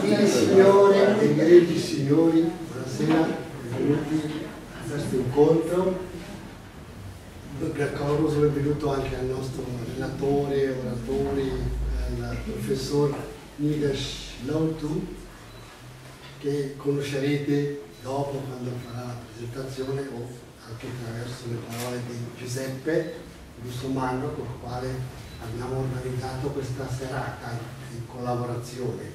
Gentili signore e egregi signori, buonasera, benvenuti a questo incontro. Caloroso benvenuto anche al nostro relatore, oratore, il professor Nilesh Loutu, che conoscerete dopo quando farà la presentazione o anche attraverso le parole di Giuseppe Bussomanno, con il quale abbiamo organizzato questa serata in collaborazione.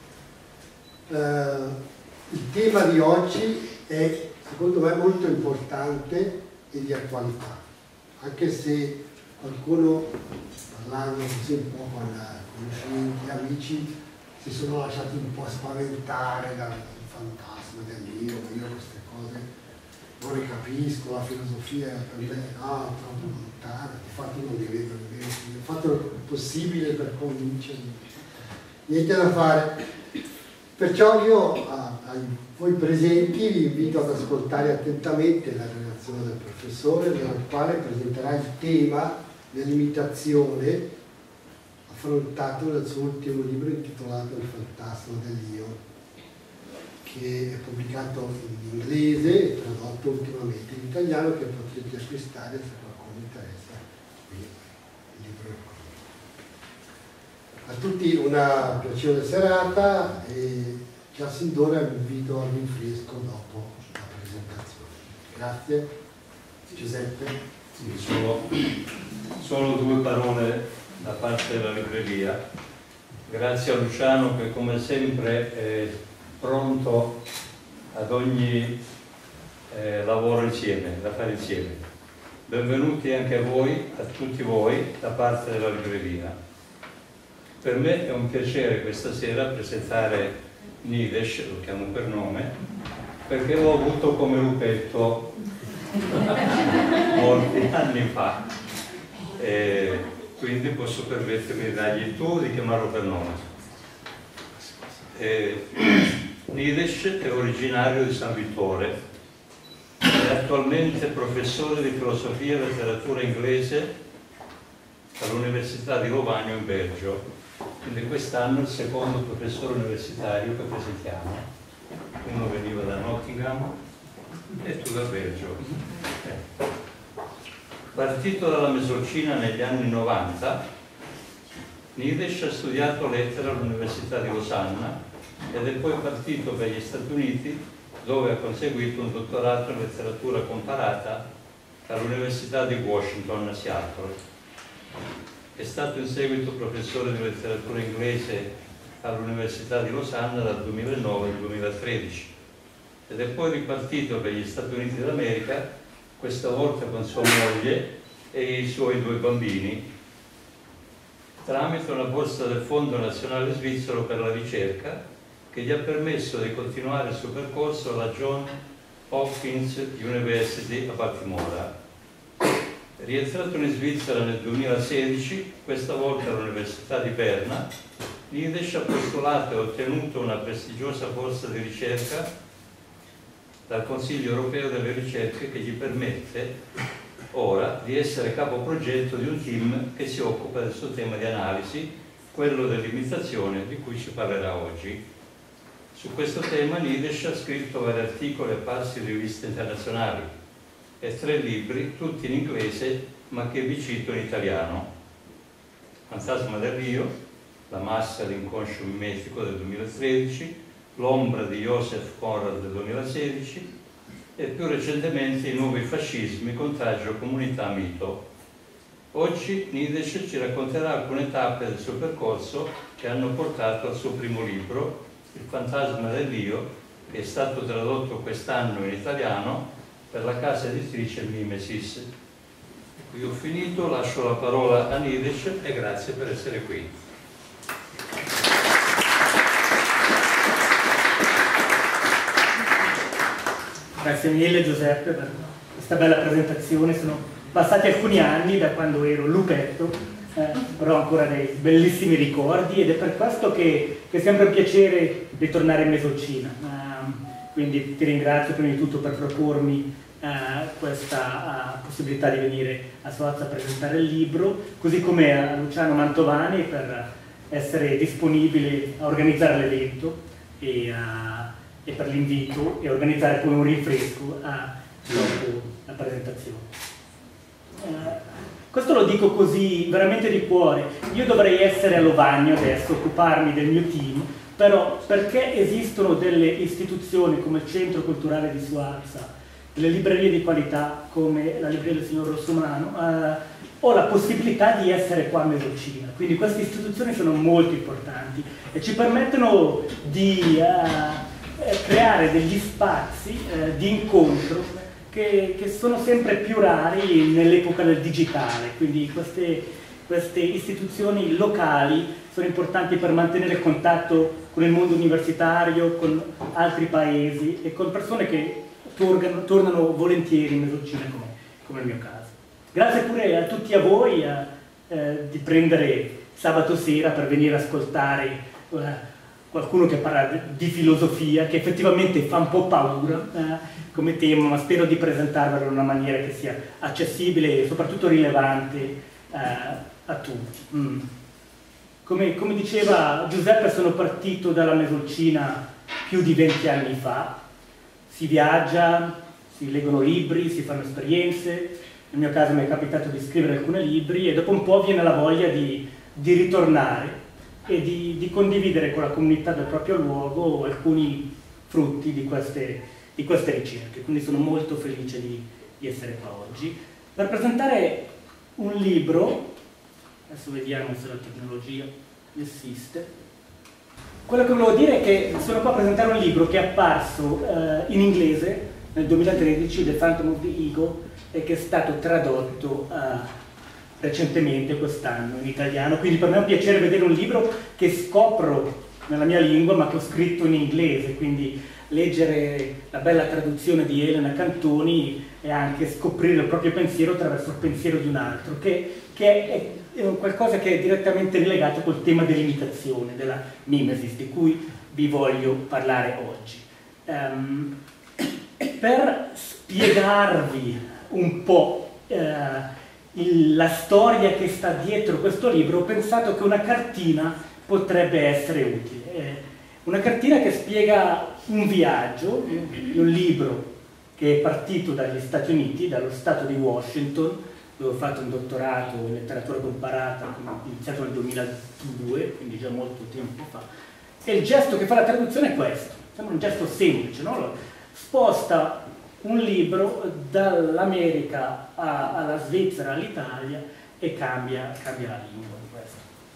Il tema di oggi è secondo me molto importante e di attualità, anche se qualcuno, parlando così un po' con conoscenti, amici, si sono lasciati un po' spaventare dal fantasma dell'io, io queste cose non le capisco, la filosofia per me troppo lontana, infatti non li vedo, ho fatto il possibile per convincermi, niente da fare. Perciò io a voi presenti vi invito ad ascoltare attentamente la relazione del professore, nella quale presenterà il tema dell'imitazione affrontato nel suo ultimo libro intitolato Il fantasma dell'io, che è pubblicato in inglese e tradotto ultimamente in italiano, che potrete acquistare se qualcuno interessa. Qui il libro è qui. A tutti una piacevole serata e già sin d'ora vi invito a un rinfresco dopo la presentazione. Grazie. Giuseppe? Sì, solo due parole da parte della libreria. Grazie a Luciano che come sempre è pronto ad ogni lavoro insieme, da fare insieme. Benvenuti anche a voi, a tutti voi, da parte della libreria. Per me è un piacere questa sera presentare Nilesh, lo chiamo per nome, perché l'ho avuto come lupetto molti anni fa. Quindi posso permettermi di dargli il tuo, di chiamarlo per nome. Nilesh è originario di San Vittore, è attualmente professore di filosofia e letteratura inglese all'Università di Lovagno in Belgio. Quindi quest'anno il secondo professore universitario che presentiamo. Uno veniva da Nottingham e tu da Belgio. Partito dalla Mesolcina negli anni 90, Nilesh ha studiato lettere all'Università di Losanna ed è poi partito per gli Stati Uniti, dove ha conseguito un dottorato in letteratura comparata all'Università di Washington a Seattle. È stato in seguito professore di letteratura inglese all'Università di Losanna dal 2009 al 2013 ed è poi ripartito per gli Stati Uniti d'America, questa volta con sua moglie e i suoi 2 bambini, tramite una borsa del Fondo Nazionale Svizzero per la Ricerca che gli ha permesso di continuare il suo percorso alla Johns Hopkins University a Baltimora. Rientrato in Svizzera nel 2016, questa volta all'Università di Berna, Nilesh ha postulato e ottenuto una prestigiosa borsa di ricerca dal Consiglio Europeo delle Ricerche che gli permette ora di essere capo progetto di un team che si occupa del suo tema di analisi, quello dell'imitazione di cui ci parlerà oggi. Su questo tema Nilesh ha scritto vari articoli apparsi in riviste internazionali e 3 libri, tutti in inglese, ma che vi cito in italiano. Fantasma dell'io, La massa, l'inconscio mimetico del 2013, L'ombra di Joseph Conrad del 2016 e più recentemente I nuovi fascismi, contagio, comunità, mito. Oggi Nilesh ci racconterà alcune tappe del suo percorso che hanno portato al suo primo libro, Il fantasma dell'io, che è stato tradotto quest'anno in italiano per la casa editrice Mimesis. Qui ho finito, lascio la parola a Nilesh e grazie per essere qui. Grazie mille Giuseppe per questa bella presentazione. Sono passati alcuni anni da quando ero lupetto, però ho ancora dei bellissimi ricordi ed è per questo che è sempre un piacere ritornare in Mesolcina. Quindi ti ringrazio prima di tutto per propormi questa possibilità di venire a Soazza a presentare il libro, così come a Luciano Mantovani per essere disponibile a organizzare l'evento. e per l'invito e organizzare poi un rinfresco dopo la presentazione. Questo lo dico così veramente di cuore. Io dovrei essere a Lovagno adesso, occuparmi del mio team, però perché esistono delle istituzioni come il Centro Culturale di Suarza, le librerie di qualità come la libreria del signor Rossomano, ho la possibilità di essere qua a Mesolcina. Quindi queste istituzioni sono molto importanti e ci permettono di creare degli spazi di incontro che sono sempre più rari nell'epoca del digitale, quindi queste istituzioni locali sono importanti per mantenere contatto con il mondo universitario, con altri paesi e con persone che tornano volentieri in Mesolcina come il mio caso. Grazie pure a tutti a voi di prendere sabato sera per venire ad ascoltare qualcuno che parla di filosofia, che effettivamente fa un po' paura come tema, ma spero di presentarvelo in una maniera che sia accessibile e soprattutto rilevante a tutti. Come diceva Giuseppe, sono partito dalla Mesolcina più di 20 anni fa. Si viaggia, si leggono libri, si fanno esperienze. Nel mio caso mi è capitato di scrivere alcuni libri e dopo un po' viene la voglia di ritornare e di condividere con la comunità del proprio luogo alcuni frutti di queste ricerche. Quindi sono molto felice di essere qua oggi per presentare un libro. Adesso vediamo se la tecnologia esiste. Quello che volevo dire è che sono qua a presentare un libro che è apparso in inglese nel 2013, The Phantom of the Ego, e che è stato tradotto recentemente quest'anno in italiano, quindi per me è un piacere vedere un libro che scopro nella mia lingua ma che ho scritto in inglese, quindi leggere la bella traduzione di Elena Cantoni e anche scoprire il proprio pensiero attraverso il pensiero di un altro, che è qualcosa che è direttamente rilegato col tema dell'imitazione, della mimesis, di cui vi voglio parlare oggi. Per spiegarvi un po' la storia che sta dietro questo libro, ho pensato che una cartina potrebbe essere utile. Una cartina che spiega un viaggio, un libro che è partito dagli Stati Uniti, dallo stato di Washington, dove ho fatto un dottorato in letteratura comparata, iniziato nel 2002, quindi già molto tempo fa. E il gesto che fa la traduzione è questo, sembra un gesto semplice, no? Sposta un libro dall'America alla Svizzera, all'Italia e cambia la lingua di questo.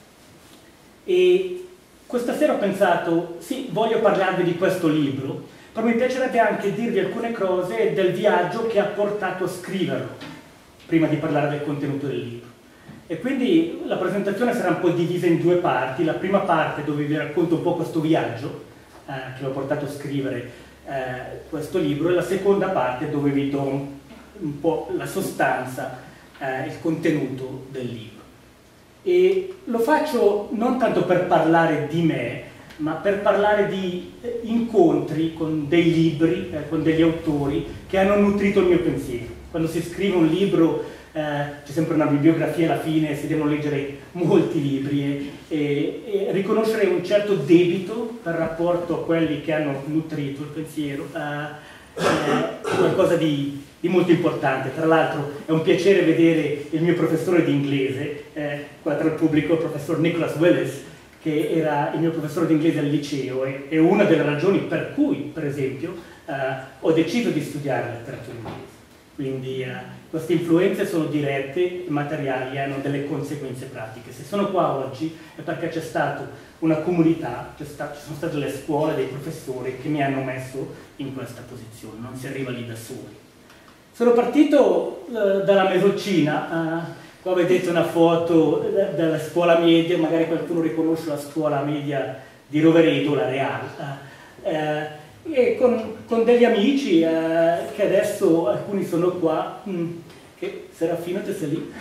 E questa sera ho pensato, sì, voglio parlarvi di questo libro, però mi piacerebbe anche dirvi alcune cose del viaggio che ha portato a scriverlo, prima di parlare del contenuto del libro. E quindi la presentazione sarà un po' divisa in due parti. La prima parte dove vi racconto un po' questo viaggio che mi ha portato a scrivere questo libro, e la seconda parte dove vi do un po' la sostanza, il contenuto del libro. E lo faccio non tanto per parlare di me, ma per parlare di incontri con dei libri, con degli autori che hanno nutrito il mio pensiero. Quando si scrive un libro c'è sempre una bibliografia alla fine, si devono leggere molti libri e riconoscere un certo debito per rapporto a quelli che hanno nutrito il pensiero è qualcosa di molto importante. Tra l'altro è un piacere vedere il mio professore di inglese, qua tra il pubblico, il professor Nicholas Willis, che era il mio professore di inglese al liceo, e una delle ragioni per cui, per esempio, ho deciso di studiare letteratura inglese. Quindi queste influenze sono dirette, materiali, hanno delle conseguenze pratiche. Se sono qua oggi è perché c'è stata una comunità, ci sono state delle scuole, dei professori che mi hanno messo in questa posizione, non si arriva lì da soli. Sono partito dalla Mesolcina, qua vedete una foto della scuola media, magari qualcuno riconosce la scuola media di Rovereto, la Real, e con degli amici che adesso alcuni sono qua, che Serafino te sei lì.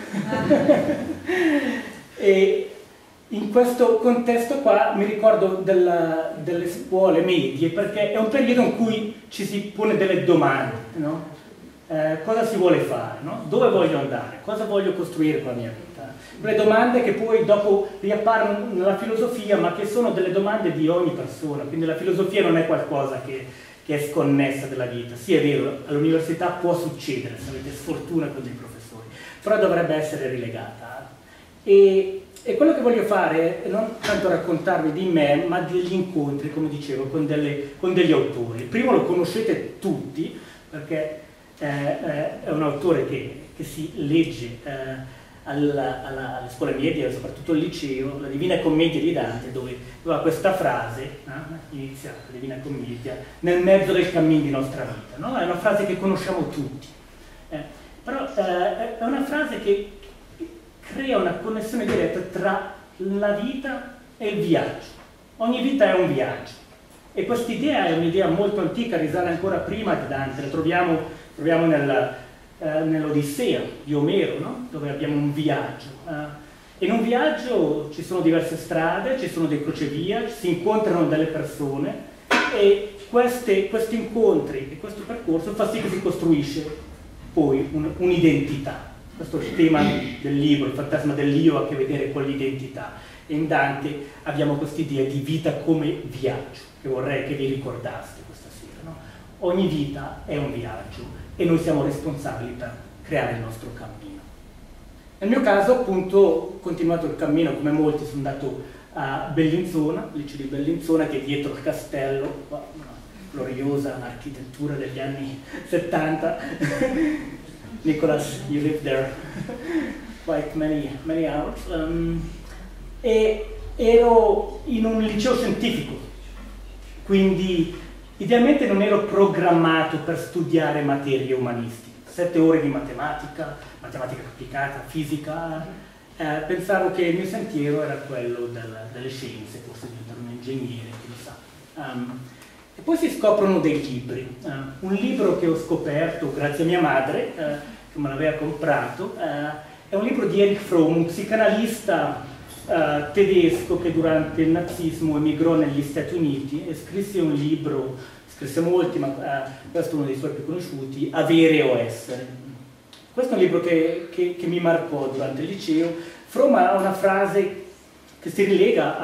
E in questo contesto qua mi ricordo delle scuole medie, perché è un periodo in cui ci si pone delle domande, no? cosa si vuole fare, no? Dove voglio andare, cosa voglio costruire con la mia vita. Quelle domande che poi dopo riapparono nella filosofia, ma che sono delle domande di ogni persona, quindi la filosofia non è qualcosa che è sconnessa dalla vita. Sì, è vero, all'università può succedere se avete sfortuna con dei professori, però dovrebbe essere rilegata. E quello che voglio fare è non tanto raccontarvi di me, ma degli incontri, come dicevo, con degli autori. Il primo lo conoscete tutti, perché è un autore che si legge alle scuole medie, soprattutto al liceo, la Divina Commedia di Dante, dove ha questa frase, inizia la Divina Commedia, nel mezzo del cammin di nostra vita. No? È una frase che conosciamo tutti, però è una frase che crea una connessione diretta tra la vita e il viaggio. Ogni vita è un viaggio, e questa idea è un'idea molto antica, risale ancora prima di Dante, la troviamo nell'Odissea di Omero, no? Dove abbiamo un viaggio. In un viaggio ci sono diverse strade, ci sono dei crocevia, si incontrano delle persone, e questi incontri e questo percorso fa sì che si costruisce poi un'identità. Questo è il tema del libro, il fantasma dell'io ha a che vedere con l'identità. E in Dante abbiamo quest'idea di vita come viaggio, che vorrei che vi ricordaste questa sera. No? Ogni vita è un viaggio e noi siamo responsabili per creare il nostro cammino. Nel mio caso, appunto, ho continuato il cammino, come molti, sono andato a Bellinzona, il liceo di Bellinzona, che è dietro il castello, una gloriosa architettura degli anni 70. Nicholas, you lived there quite many hours. E ero in un liceo scientifico, quindi idealmente non ero programmato per studiare materie umanistiche. 7 ore di matematica applicata, fisica. Pensavo che il mio sentiero era quello delle scienze, forse diventare un ingegnere, chi lo sa. E poi si scoprono dei libri. Un libro che ho scoperto grazie a mia madre, che me l'aveva comprato, è un libro di Erich Fromm, un psicanalista tedesco che durante il nazismo emigrò negli Stati Uniti e scrisse un libro, scrisse molti, ma questo è uno dei suoi più conosciuti, Avere o Essere. Questo è un libro che mi marcò durante il liceo. Fromm ha una frase che si rilega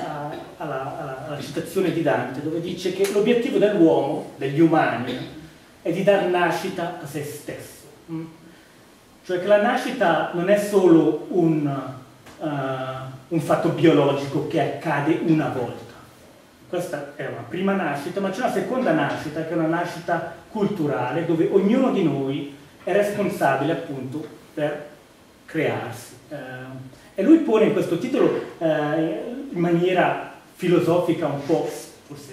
alla citazione di Dante, dove dice che l'obiettivo dell'uomo, degli umani, è di dar nascita a se stesso. Cioè che la nascita non è solo un fatto biologico che accade una volta. Questa è una prima nascita, ma c'è una seconda nascita, che è una nascita culturale, dove ognuno di noi è responsabile appunto per crearsi. E lui pone in questo titolo in maniera filosofica un po' forse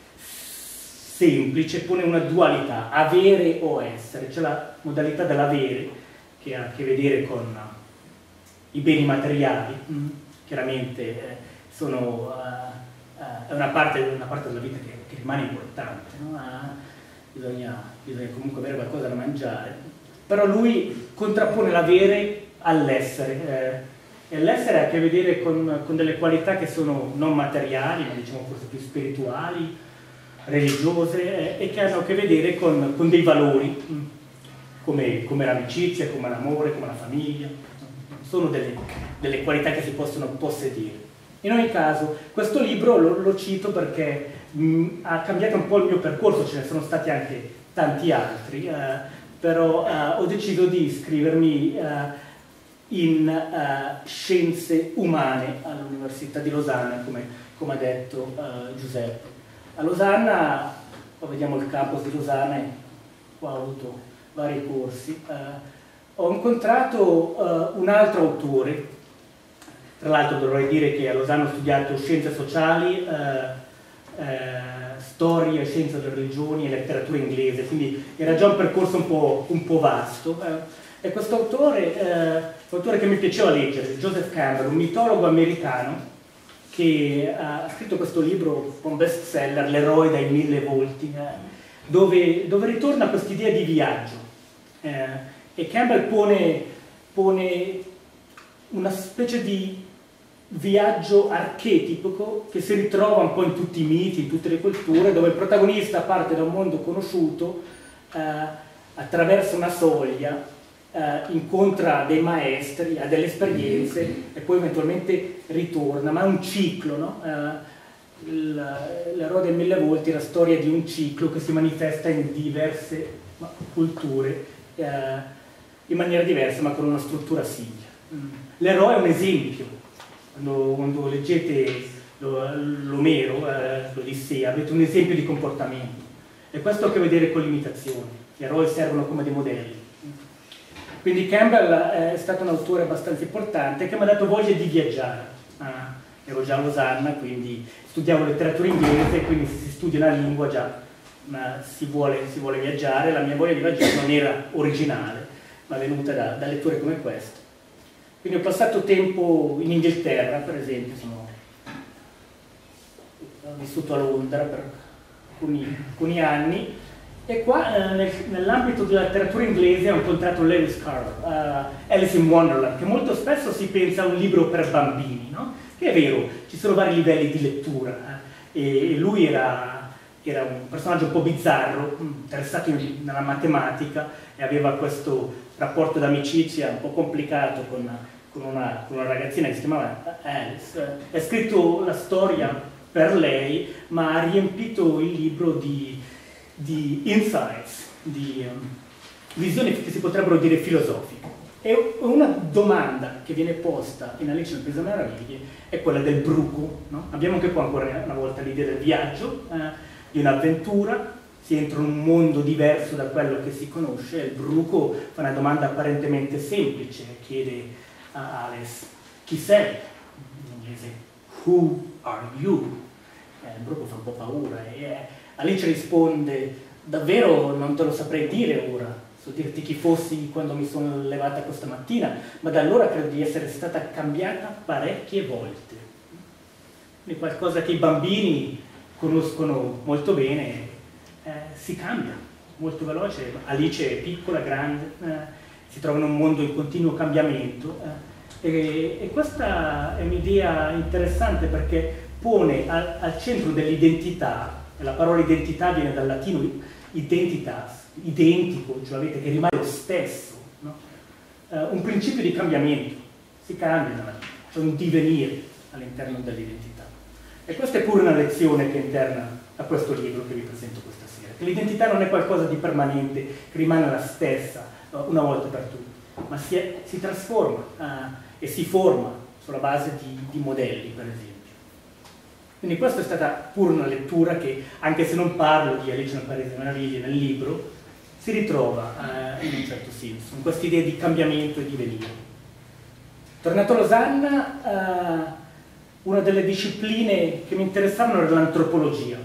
semplice, pone una dualità, avere o essere. C'è la modalità dell'avere, che ha a che vedere con i beni materiali, chiaramente sono una parte della vita che rimane importante, no? Bisogna comunque avere qualcosa da mangiare, però lui contrappone l'avere all'essere, e l'essere ha a che vedere con delle qualità che sono non materiali, ma diciamo forse più spirituali, religiose, e che hanno a che vedere con dei valori, come l'amicizia, come l'amore, come la famiglia. Sono delle qualità che si possono possedere. In ogni caso, questo libro lo cito perché ha cambiato un po' il mio percorso, ce ne sono stati anche tanti altri, però ho deciso di iscrivermi in scienze umane all'Università di Losanna, come ha detto Giuseppe. A Losanna, qua vediamo il campus di Losanna, qua ho avuto vari corsi. Ho incontrato un altro autore, tra l'altro dovrei dire che a Losanna ho studiato scienze sociali, storia e scienza delle religioni e letteratura inglese, quindi era già un percorso un po' vasto. E questo autore che mi piaceva leggere, Joseph Campbell, un mitologo americano, che ha scritto questo libro, un best seller, L'eroe dai 1000 volti, dove ritorna a quest'idea di viaggio. E Campbell pone una specie di viaggio archetipico che si ritrova un po' in tutti i miti, in tutte le culture, dove il protagonista parte da un mondo conosciuto attraversa una soglia, incontra dei maestri, ha delle esperienze e poi eventualmente ritorna, ma è un ciclo, no? L'eroe del Mille Volti è la storia di un ciclo che si manifesta in diverse culture in maniera diversa ma con una struttura simile. L'eroe è un esempio. Quando leggete l'Omero, l'Odissea, avete un esempio di comportamento e questo ha a che vedere con l'imitazione. Gli eroi servono come dei modelli. Quindi Campbell è stato un autore abbastanza importante che mi ha dato voglia di viaggiare. Ero già a Losanna, quindi studiavo letteratura inglese, quindi se si studia una lingua già si vuole viaggiare. La mia voglia di viaggiare non era originale, ma è venuta da letture come queste. Quindi ho passato tempo in Inghilterra, per esempio, ho vissuto a Londra per alcuni anni, e qua nell'ambito della letteratura inglese ho incontrato Lewis Carroll, Alice in Wonderland, che molto spesso si pensa a un libro per bambini, no? Che è vero, ci sono vari livelli di lettura, e lui era un personaggio un po' bizzarro, interessato nella matematica, e aveva questo rapporto d'amicizia un po' complicato con una ragazzina che si chiamava Alice. Ha scritto la storia per lei, ma ha riempito il libro di insights, di visioni che si potrebbero dire filosofiche. E una domanda che viene posta in Alice nel Paese delle Meraviglie è quella del bruco, no? Abbiamo anche qua ancora una volta l'idea del viaggio, di un'avventura, si entra in un mondo diverso da quello che si conosce, e il bruco fa una domanda apparentemente semplice, chiede a Alice: chi sei? In inglese, who are you? Il bruco fa un po' paura e Alice risponde: davvero non te lo saprei dire ora, so dirti chi fossi quando mi sono levata questa mattina, ma da allora credo di essere stata cambiata parecchie volte. Quindi qualcosa che i bambini conoscono molto bene, si cambia molto veloce. Alice è piccola, grande, si trova in un mondo in continuo cambiamento, e questa è un'idea interessante perché pone al centro dell'identità, e la parola identità viene dal latino identitas, identico, cioè avete che rimane lo stesso, no? Un principio di cambiamento, si cambia, c'è un divenire all'interno dell'identità. E questa è pure una lezione che è interna a questo libro che vi presento questa sera, che l'identità non è qualcosa di permanente, che rimane la stessa una volta per tutte, ma si trasforma e si forma sulla base di modelli, per esempio. Quindi questa è stata pure una lettura che, anche se non parlo di Alice nel Paese delle Meraviglie nel libro, si ritrova in un certo senso, in questa idea di cambiamento e di divenire. Tornato a Losanna, una delle discipline che mi interessavano era l'antropologia,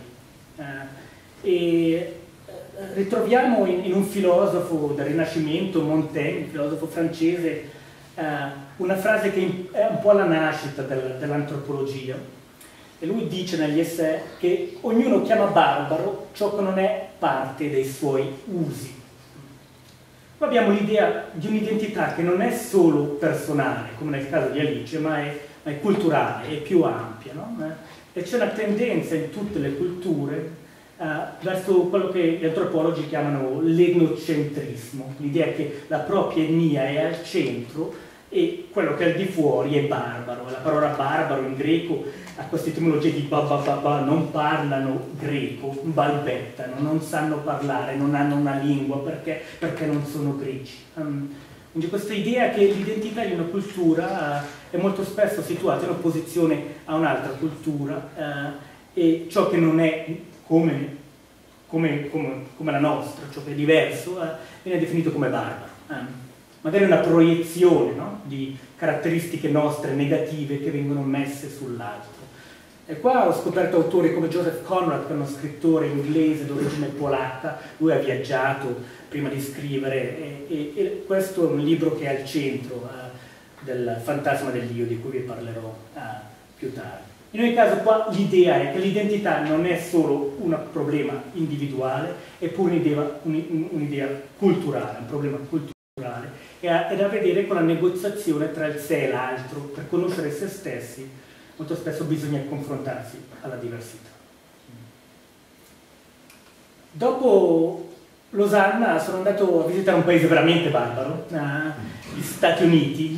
e ritroviamo in un filosofo del Rinascimento, Montaigne, un filosofo francese, una frase che è un po' la nascita dell'antropologia. E lui dice negli essai che ognuno chiama barbaro ciò che non è parte dei suoi usi. Qua abbiamo l'idea di un'identità che non è solo personale, come nel caso di Alice, ma è culturale, è più ampia, no? E c'è una tendenza in tutte le culture verso quello che gli antropologi chiamano l'etnocentrismo, l'idea che la propria etnia è al centro e quello che è al di fuori è barbaro. La parola barbaro in greco ha questa etimologia di babababa, non parlano greco, balbettano, non sanno parlare, non hanno una lingua perché non sono greci. Quindi questa idea che l'identità di una cultura è molto spesso situata in opposizione a un'altra cultura, e ciò che non è come la nostra, ciò che è diverso, viene definito come barbaro. Magari una proiezione, no? Di caratteristiche nostre negative che vengono messe sull'altro. E qua ho scoperto autori come Joseph Conrad, che è uno scrittore inglese d'origine polacca. Lui ha viaggiato prima di scrivere, e questo è un libro che è al centro del fantasma dell'io, di cui vi parlerò più tardi. In ogni caso qua l'idea è che l'identità non è solo un problema individuale, è pure un'idea culturale, un problema culturale. È da vedere con la negoziazione tra il sé e l'altro. Per conoscere se stessi molto spesso bisogna confrontarsi alla diversità. Dopo Losanna sono andato a visitare un paese veramente barbaro, gli Stati Uniti,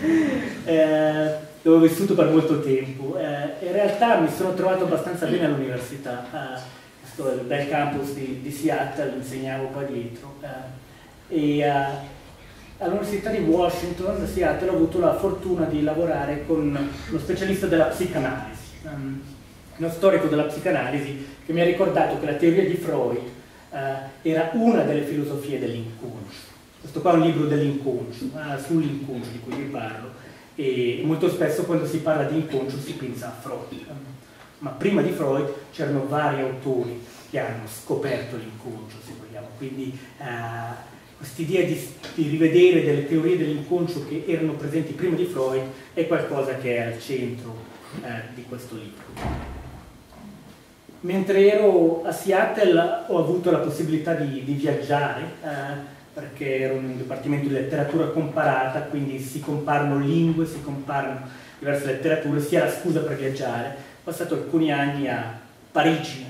dove ho vissuto per molto tempo. In realtà mi sono trovato abbastanza bene all'università, questo è il bel campus di Seattle, insegnavo qua dietro, e all'Università di Washington, Seattle, ho avuto la fortuna di lavorare con uno specialista della psicanalisi, uno storico della psicanalisi che mi ha ricordato che la teoria di Freud era una delle filosofie dell'inconscio. Questo qua è un libro dell'inconscio, sull'inconscio di cui vi parlo, e molto spesso quando si parla di inconscio si pensa a Freud. Ma prima di Freud c'erano vari autori che hanno scoperto l'inconscio, se vogliamo. Quindi quest'idea di rivedere delle teorie dell'inconscio che erano presenti prima di Freud è qualcosa che è al centro di questo libro. Mentre ero a Seattle ho avuto la possibilità di viaggiare, perché ero in un dipartimento di letteratura comparata, quindi si comparano lingue, si comparano diverse letterature, sia la scusa per viaggiare. Ho passato alcuni anni a Parigi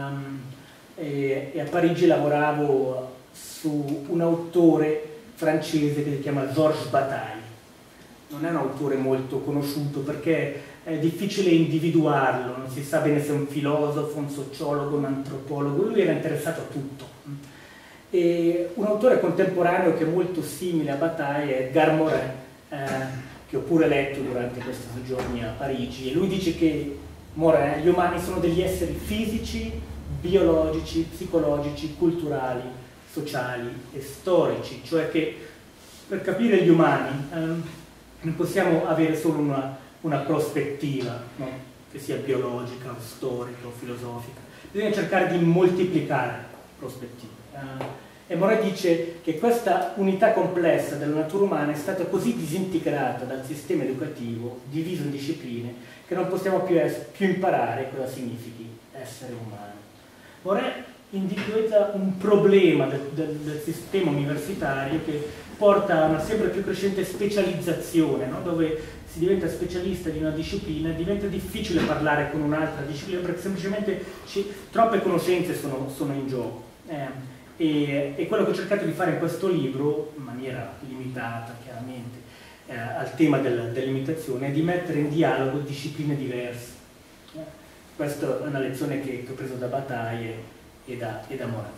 e a Parigi lavoravo su un autore francese che si chiama Georges Bataille. Non è un autore molto conosciuto perché è difficile individuarlo, non si sa bene se è un filosofo, un sociologo, un antropologo, lui era interessato a tutto. E un autore contemporaneo che è molto simile a Bataille è Edgar Morin, che ho pure letto durante questi soggiorni a Parigi, e lui dice che Morin, gli umani sono degli esseri fisici, biologici, psicologici, culturali, sociali e storici, cioè che per capire gli umani non possiamo avere solo una prospettiva, no? Che sia biologica, o storica o filosofica, bisogna cercare di moltiplicare prospettive. E Morin dice che questa unità complessa della natura umana è stata così disintegrata dal sistema educativo, diviso in discipline, che non possiamo più imparare cosa significhi essere umani. Morin individua un problema del sistema universitario che porta a una sempre più crescente specializzazione, no? Dove si diventa specialista di una disciplina, diventa difficile parlare con un'altra disciplina perché semplicemente troppe conoscenze sono in gioco. E quello che ho cercato di fare in questo libro, in maniera limitata chiaramente, al tema dell'imitazione, è di mettere in dialogo discipline diverse. Questa è una lezione che ho preso da Bataille e da Morin.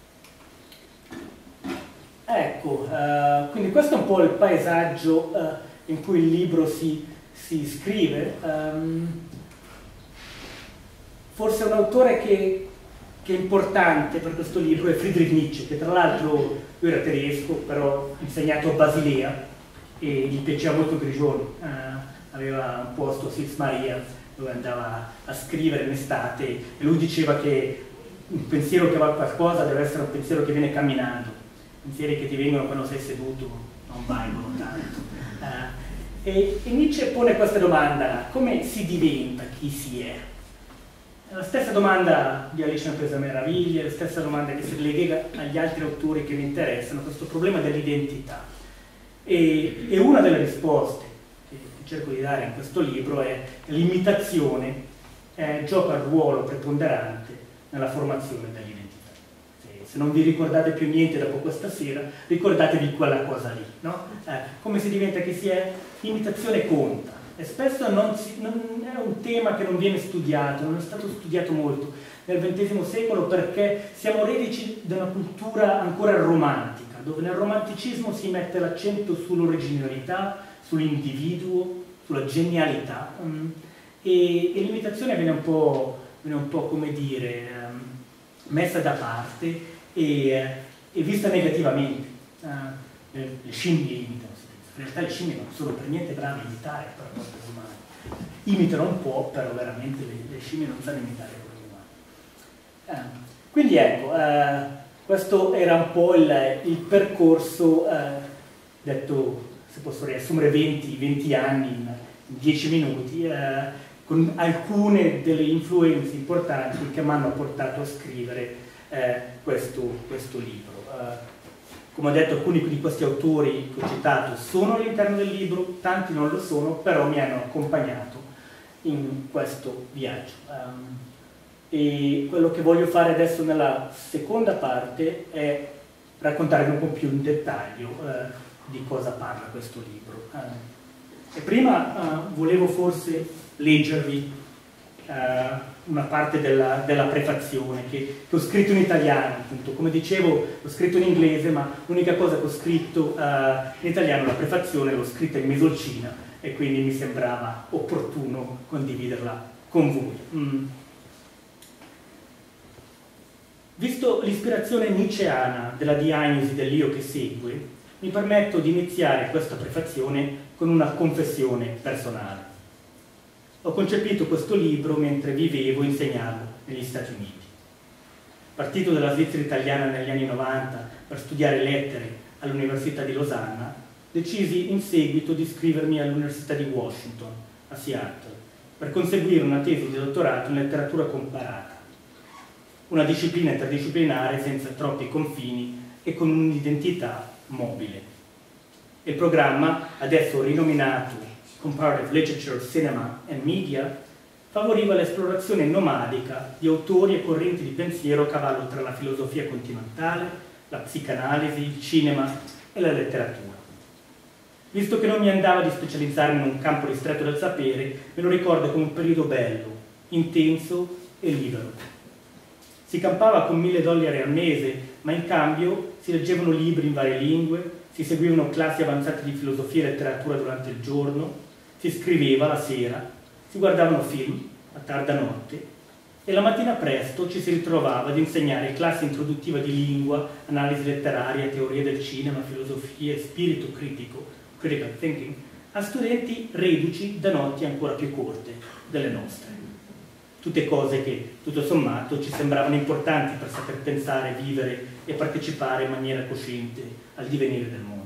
Ecco, quindi questo è un po' il paesaggio in cui il libro si scrive. Forse un autore che è importante per questo libro è Friedrich Nietzsche, che tra l'altro lui era tedesco, però ha insegnato a Basilea e gli piaceva molto Grigioni, aveva un posto a Sils Maria dove andava a scrivere in estate, e lui diceva che un pensiero che va a qualcosa deve essere un pensiero che viene camminando, pensieri che ti vengono quando sei seduto non valgono tanto. E Nietzsche pone questa domanda: come si diventa chi si è? È la stessa domanda di Alice nel Paese delle Meraviglie, la stessa domanda che si lega agli altri autori che mi interessano, questo problema dell'identità. E una delle risposte che cerco di dare in questo libro è l'imitazione gioca un ruolo preponderante nella formazione dell'identità. Se non vi ricordate più niente dopo questa sera, ricordatevi quella cosa lì, no? Come si diventa chi si è? L'imitazione conta, e spesso è un tema che non viene studiato, non è stato studiato molto nel XX secolo perché siamo reduci da una cultura ancora romantica, dove nel romanticismo si mette l'accento sull'originalità, sull'individuo, sulla genialità, e l'imitazione viene un po' come dire, messa da parte e vista negativamente. Le scimmie imitano, in realtà le scimmie non sono per niente brave a imitare però gli esseri umani, imitano un po', però veramente le scimmie non sanno imitare gli umani. Quindi ecco, questo era un po' il percorso, detto, se posso riassumere 20 anni in 10 minuti, con alcune delle influenze importanti che mi hanno portato a scrivere questo libro. Come ho detto, alcuni di questi autori che ho citato sono all'interno del libro, tanti non lo sono, però mi hanno accompagnato in questo viaggio. e quello che voglio fare adesso nella seconda parte è raccontarvi un po' più in dettaglio di cosa parla questo libro. E prima volevo forse leggervi una parte della prefazione che ho scritto in italiano, appunto. Come dicevo, l'ho scritto in inglese, ma l'unica cosa che ho scritto in italiano, la prefazione, l'ho scritta in mesolcina e quindi mi sembrava opportuno condividerla con voi. Visto l'ispirazione nietzscheana della diagnosi dell'io che segue, mi permetto di iniziare questa prefazione con una confessione personale. Ho concepito questo libro mentre vivevo e insegnavo negli Stati Uniti. Partito dalla Svizzera italiana negli anni 90 per studiare lettere all'Università di Losanna, decisi in seguito di iscrivermi all'Università di Washington, a Seattle, per conseguire una tesi di dottorato in letteratura comparata, una disciplina interdisciplinare senza troppi confini e con un'identità mobile. Il programma, adesso rinominato Comparative Literature, Cinema and Media, favoriva l'esplorazione nomadica di autori e correnti di pensiero a cavallo tra la filosofia continentale, la psicanalisi, il cinema e la letteratura. Visto che non mi andava di specializzarmi in un campo ristretto del sapere, me lo ricordo come un periodo bello, intenso e libero. Si campava con $1000 al mese, ma in cambio si leggevano libri in varie lingue, si seguivano classi avanzate di filosofia e letteratura durante il giorno, si scriveva la sera, si guardavano film a tarda notte e la mattina presto ci si ritrovava ad insegnare classi introduttive di lingua, analisi letteraria, teoria del cinema, filosofia e spirito critico, critical thinking, a studenti reduci da notti ancora più corte delle nostre. Tutte cose che, tutto sommato, ci sembravano importanti per saper pensare, vivere e partecipare in maniera cosciente al divenire del mondo.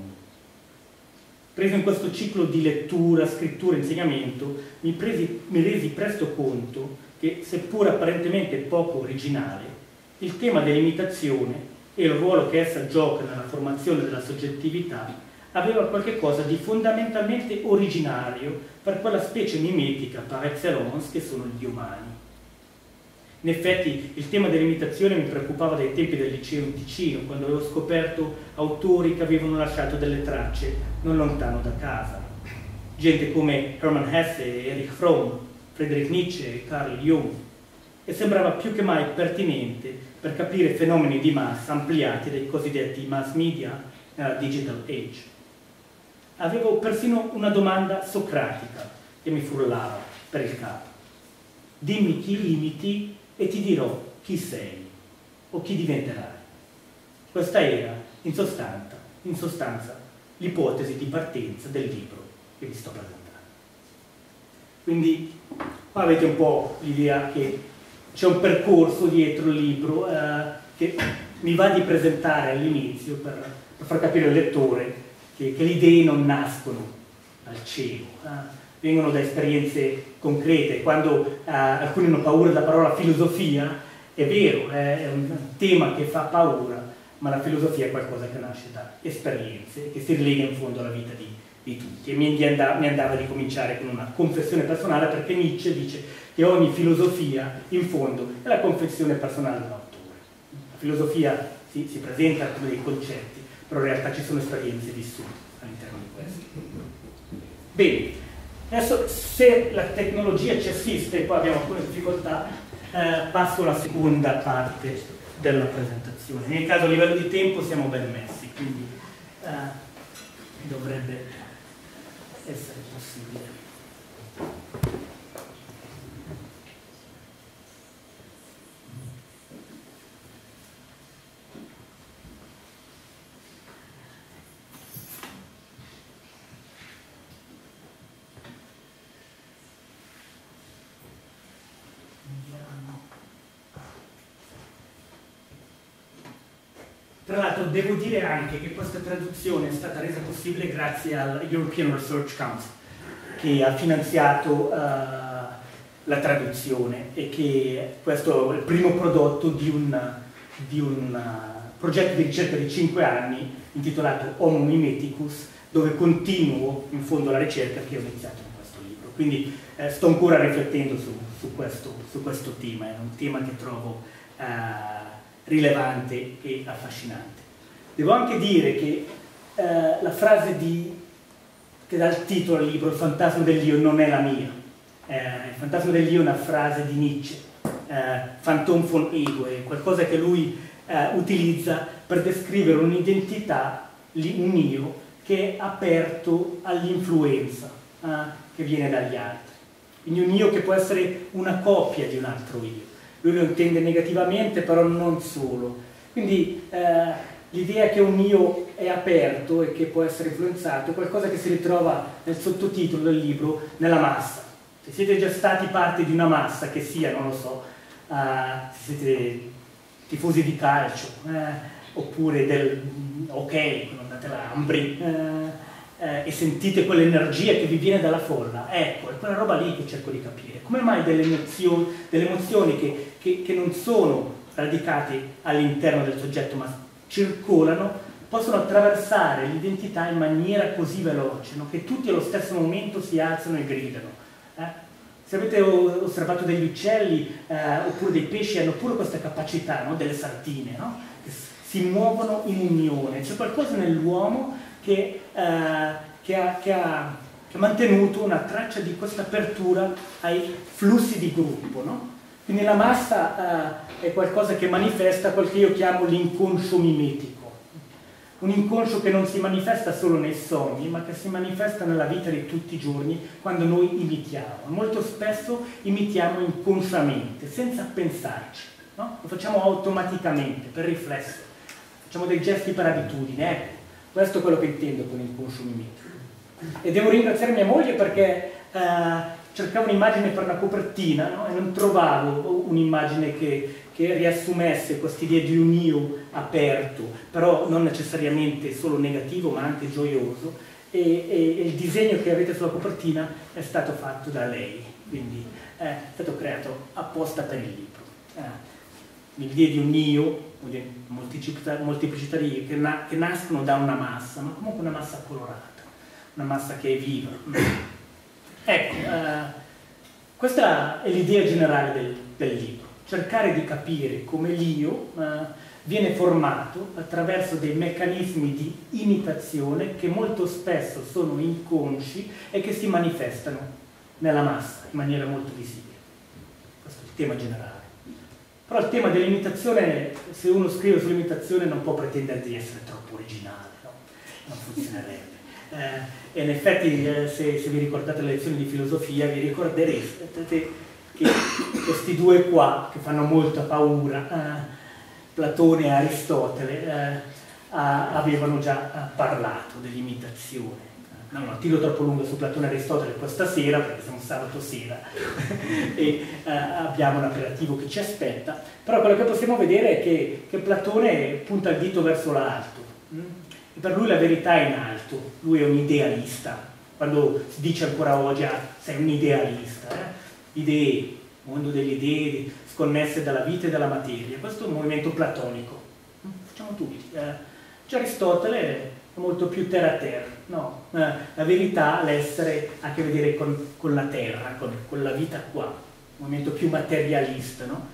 Preso in questo ciclo di lettura, scrittura e insegnamento, mi resi presto conto che, seppur apparentemente poco originale, il tema dell'imitazione e il ruolo che essa gioca nella formazione della soggettività aveva qualcosa di fondamentalmente originario per quella specie mimetica par excellence che sono gli umani. In effetti il tema dell'imitazione mi preoccupava dai tempi del liceo in Ticino, quando avevo scoperto autori che avevano lasciato delle tracce non lontano da casa. Gente come Hermann Hesse, Erich Fromm, Friedrich Nietzsche e Carl Jung. E sembrava più che mai pertinente per capire fenomeni di massa ampliati dai cosiddetti mass media nella digital age. Avevo persino una domanda socratica che mi frullava per il capo. Dimmi chi imiti e ti dirò chi sei o chi diventerai. Questa era, in sostanza, l'ipotesi di partenza del libro che vi sto presentando. Quindi qua avete un po' l'idea che c'è un percorso dietro il libro che mi va di presentare all'inizio per far capire al lettore che le idee non nascono dal cielo, vengono da esperienze concrete. Quando alcuni hanno paura della parola filosofia, è vero, è un tema che fa paura, ma la filosofia è qualcosa che nasce da esperienze, che si rilega in fondo alla vita di tutti. E mi andava di cominciare con una confessione personale, perché Nietzsche dice che ogni filosofia, in fondo, è la confessione personale dell'autore. La filosofia si presenta come dei concetti, però in realtà ci sono esperienze vissute all'interno di questo. Bene. Adesso, se la tecnologia ci assiste, poi abbiamo alcune difficoltà, passo alla seconda parte della presentazione. Nel caso a livello di tempo siamo ben messi, quindi dovrebbe essere possibile. Tra l'altro devo dire anche che questa traduzione è stata resa possibile grazie al European Research Council, che ha finanziato la traduzione, e che questo è il primo prodotto di un progetto di ricerca di 5 anni intitolato Homo Mimeticus, dove continuo in fondo la ricerca che ho iniziato in questo libro. quindi sto ancora riflettendo su questo tema, è un tema che trovo rilevante e affascinante. Devo anche dire che la frase che dà il titolo al libro, Il fantasma dell'io, non è la mia. Il fantasma dell'io è una frase di Nietzsche, Phantom von Ego, è qualcosa che lui utilizza per descrivere un'identità, un io, che è aperto all'influenza che viene dagli altri. Quindi un io che può essere una copia di un altro io. Lui lo intende negativamente, però non solo. Quindi l'idea che un io è aperto e che può essere influenzato è qualcosa che si ritrova nel sottotitolo del libro, nella massa. Se siete già stati parte di una massa, che sia, non lo so, se siete tifosi di calcio, oppure del hockey, quando andate all'Ambri, e sentite quell'energia che vi viene dalla folla, ecco, è quella roba lì che cerco di capire. Come mai delle emozioni che non sono radicate all'interno del soggetto, ma circolano, possono attraversare l'identità in maniera così veloce, no? Che tutti allo stesso momento si alzano e gridano. Se avete osservato degli uccelli oppure dei pesci, hanno pure questa capacità, no? Delle sardine, no? Che si muovono in unione. C'è qualcosa nell'uomo che ha mantenuto una traccia di questa apertura ai flussi di gruppo, no? Quindi la massa è qualcosa che manifesta quel che io chiamo l'inconscio mimetico. Un inconscio che non si manifesta solo nei sogni, ma che si manifesta nella vita di tutti i giorni quando noi imitiamo. Molto spesso imitiamo inconsciamente, senza pensarci, no? Lo facciamo automaticamente, per riflesso. Facciamo dei gesti per abitudine, ecco. Questo è quello che intendo con inconscio mimetico. E devo ringraziare mia moglie perché cercavo un'immagine per una copertina, no? E non trovavo un'immagine che riassumesse quest'idea di un io aperto, però non necessariamente solo negativo ma anche gioioso, e il disegno che avete sulla copertina è stato fatto da lei, quindi è stato creato apposta per il libro. L'idea di un io, molteplicità di io che nascono da una massa, ma comunque una massa colorata, una massa che è viva. Ecco, questa è l'idea generale del libro. Cercare di capire come l'io viene formato attraverso dei meccanismi di imitazione che molto spesso sono inconsci e che si manifestano nella massa in maniera molto visibile. Questo è il tema generale. Però il tema dell'imitazione, se uno scrive sull'imitazione non può pretendere di essere troppo originale, no? Non funzionerebbe. E in effetti se vi ricordate le lezioni di filosofia vi ricorderete che questi due qua che fanno molta paura, Platone e Aristotele, avevano già parlato dell'imitazione. Non tiro troppo lungo su Platone e Aristotele questa sera perché siamo sabato sera e abbiamo un aperitivo che ci aspetta, però quello che possiamo vedere è che Platone punta il dito verso l'alto. E per lui la verità è in alto, lui è un idealista. Quando si dice ancora oggi sei un idealista, idee, il mondo delle idee sconnesse dalla vita e dalla materia, questo è un movimento platonico, facciamo tutti. C'è Aristotele è molto più terra a terra, no? La verità, l'essere ha a che vedere con la terra, con la vita qua, un movimento più materialista, no?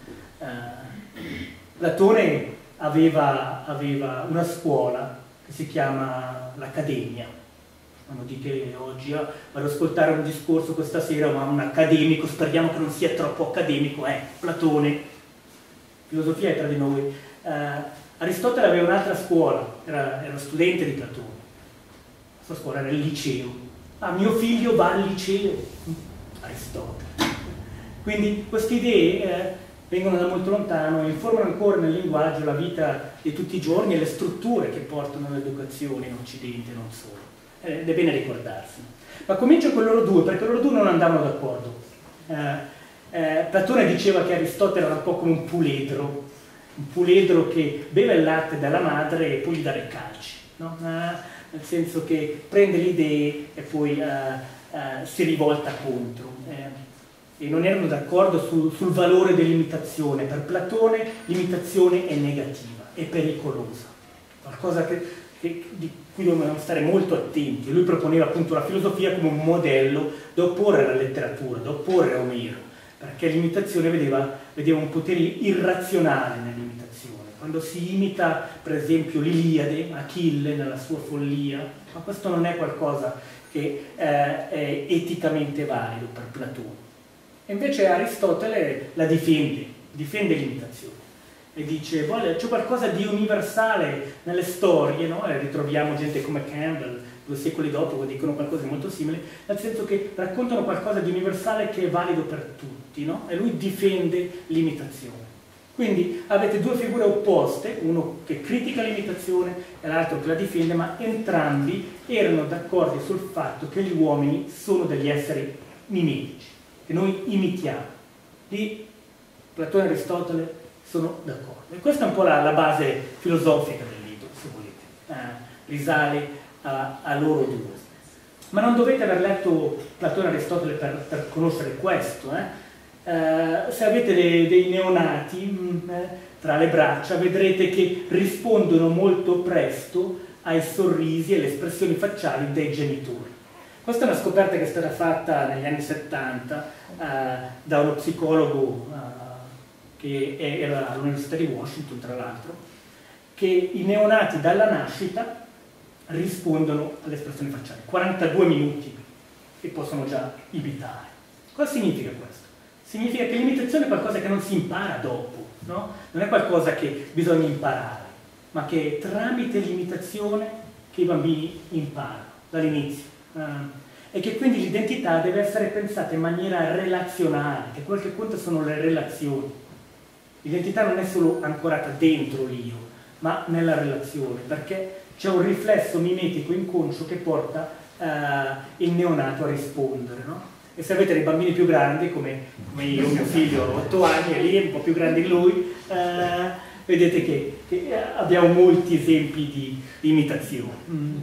Platone aveva una scuola che si chiama l'Accademia. Quando dite oggi vado ad ascoltare un discorso questa sera, ma un accademico, speriamo che non sia troppo accademico, Platone, filosofia è tra di noi. Aristotele aveva un'altra scuola, era studente di Platone, la sua scuola era il liceo. Mio figlio va al liceo, Aristotele. Quindi queste idee vengono da molto lontano e informano ancora nel linguaggio la vita di tutti i giorni e le strutture che portano all'educazione in Occidente e non solo. Ed è bene ricordarsene. Ma comincio con loro due, perché loro due non andavano d'accordo. Platone diceva che Aristotele era un po' come un puledro che beve il latte dalla madre e poi gli dà dei calci, no? Nel senso che prende le idee e poi si rivolta contro. E non erano d'accordo sul valore dell'imitazione. Per Platone l'imitazione è negativa, è pericolosa, qualcosa che di cui dobbiamo stare molto attenti. Lui proponeva appunto la filosofia come un modello da opporre alla letteratura, da opporre a Omero, perché l'imitazione vedeva un potere irrazionale nell'imitazione. Quando si imita per esempio l'Iliade, Achille nella sua follia, ma questo non è qualcosa che è eticamente valido per Platone. E invece Aristotele la difende l'imitazione e dice c'è qualcosa di universale nelle storie, no? E ritroviamo gente come Campbell 2 secoli dopo che dicono qualcosa di molto simile, nel senso che raccontano qualcosa di universale che è valido per tutti, no? E lui difende l'imitazione. Quindi avete 2 figure opposte, uno che critica l'imitazione e l'altro che la difende, ma entrambi erano d'accordo sul fatto che gli uomini sono degli esseri mimetici, che noi imitiamo. Lì Platone e Aristotele sono d'accordo. E questa è un po' la base filosofica del libro, se volete. Risale a loro due. Ma non dovete aver letto Platone e Aristotele per conoscere questo. Se avete dei neonati tra le braccia, vedrete che rispondono molto presto ai sorrisi e alle espressioni facciali dei genitori. Questa è una scoperta che è stata fatta negli anni 70 da uno psicologo che era all'Università di Washington, tra l'altro, che i neonati dalla nascita rispondono alle espressioni facciali, 42 minuti e possono già imitare. Cosa significa questo? Significa che l'imitazione è qualcosa che non si impara dopo, no? Non è qualcosa che bisogna imparare, ma che è tramite l'imitazione che i bambini imparano dall'inizio. E che quindi l'identità deve essere pensata in maniera relazionale, che quel che conta sono le relazioni. L'identità non è solo ancorata dentro l'io, ma nella relazione, perché c'è un riflesso mimetico inconscio che porta il neonato a rispondere, no? E se avete dei bambini più grandi, come io, mio figlio ha 8 anni, e lì è un po' più grande di lui, vedete che abbiamo molti esempi di imitazione.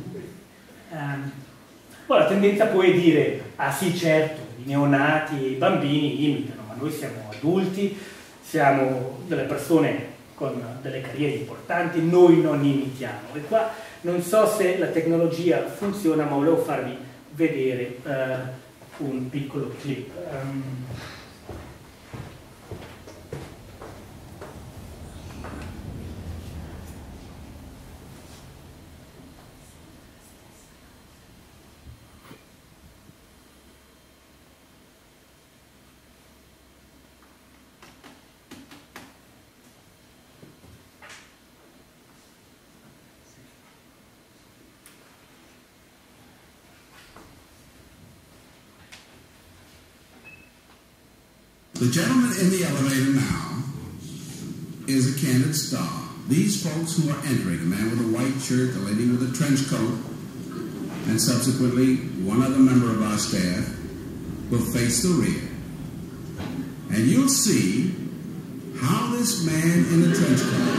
Poi la tendenza poi è dire, ah sì certo, i neonati e i bambini imitano, ma noi siamo adulti, siamo delle persone con delle carriere importanti, noi non imitiamo. E qua non so se la tecnologia funziona, ma volevo farvi vedere un piccolo clip. The gentleman in the elevator now is a candid star. These folks who are entering, a man with a white shirt, a lady with a trench coat, and subsequently one other member of our staff, will face the rear. And you'll see how this man in the trench coat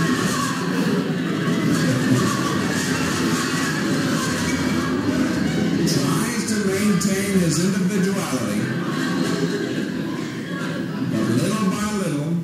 tries to maintain his individuality. Little by little,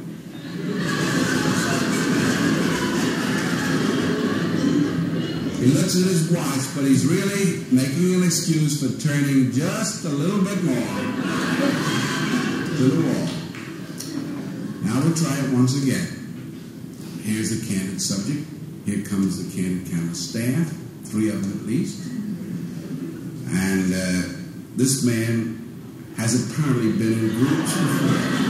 he looks at his watch, but he's really making an excuse for turning just a little bit more to the wall. Now we'll try it once again. Here's the candid subject. Here comes the candid camera staff, 3 of them at least. And this man has apparently been in groups before.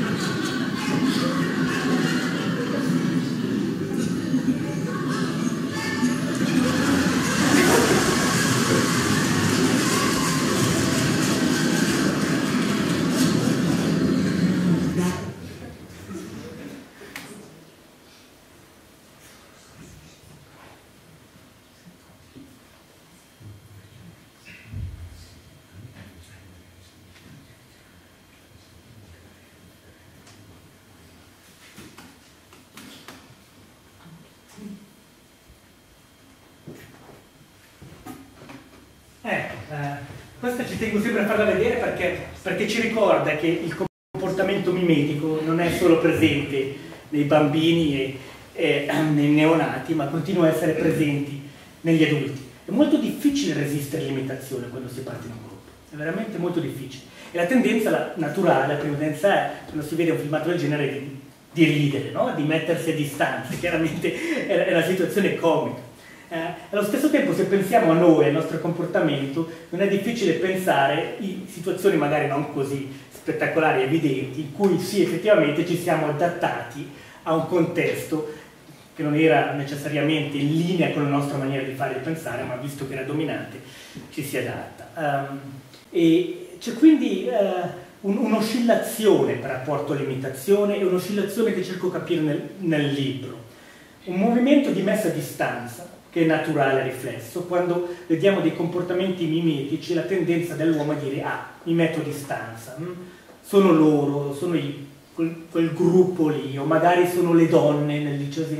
Questa ci tengo sempre a farla vedere perché ci ricorda che il comportamento mimetico non è solo presente nei bambini e nei neonati, ma continua a essere presente negli adulti. È molto difficile resistere all'imitazione quando si parte in un gruppo, è veramente molto difficile. E la tendenza naturale, la prima tendenza è, quando si vede un filmato del genere, di ridere, no? Di mettersi a distanza, chiaramente è una situazione comica. Allo stesso tempo, se pensiamo a noi, al nostro comportamento, non è difficile pensare in situazioni magari non così spettacolari e evidenti, in cui sì, effettivamente ci siamo adattati a un contesto che non era necessariamente in linea con la nostra maniera di fare e di pensare, ma visto che era dominante, ci si adatta. E c'è quindi un'oscillazione per rapporto all'imitazione e un'oscillazione che cerco di capire nel libro. Un movimento di messa a distanza, che è naturale riflesso, quando vediamo dei comportamenti mimetici, la tendenza dell'uomo a dire mi metto a distanza, sono loro, sono quel gruppo lì, o magari sono le donne, nel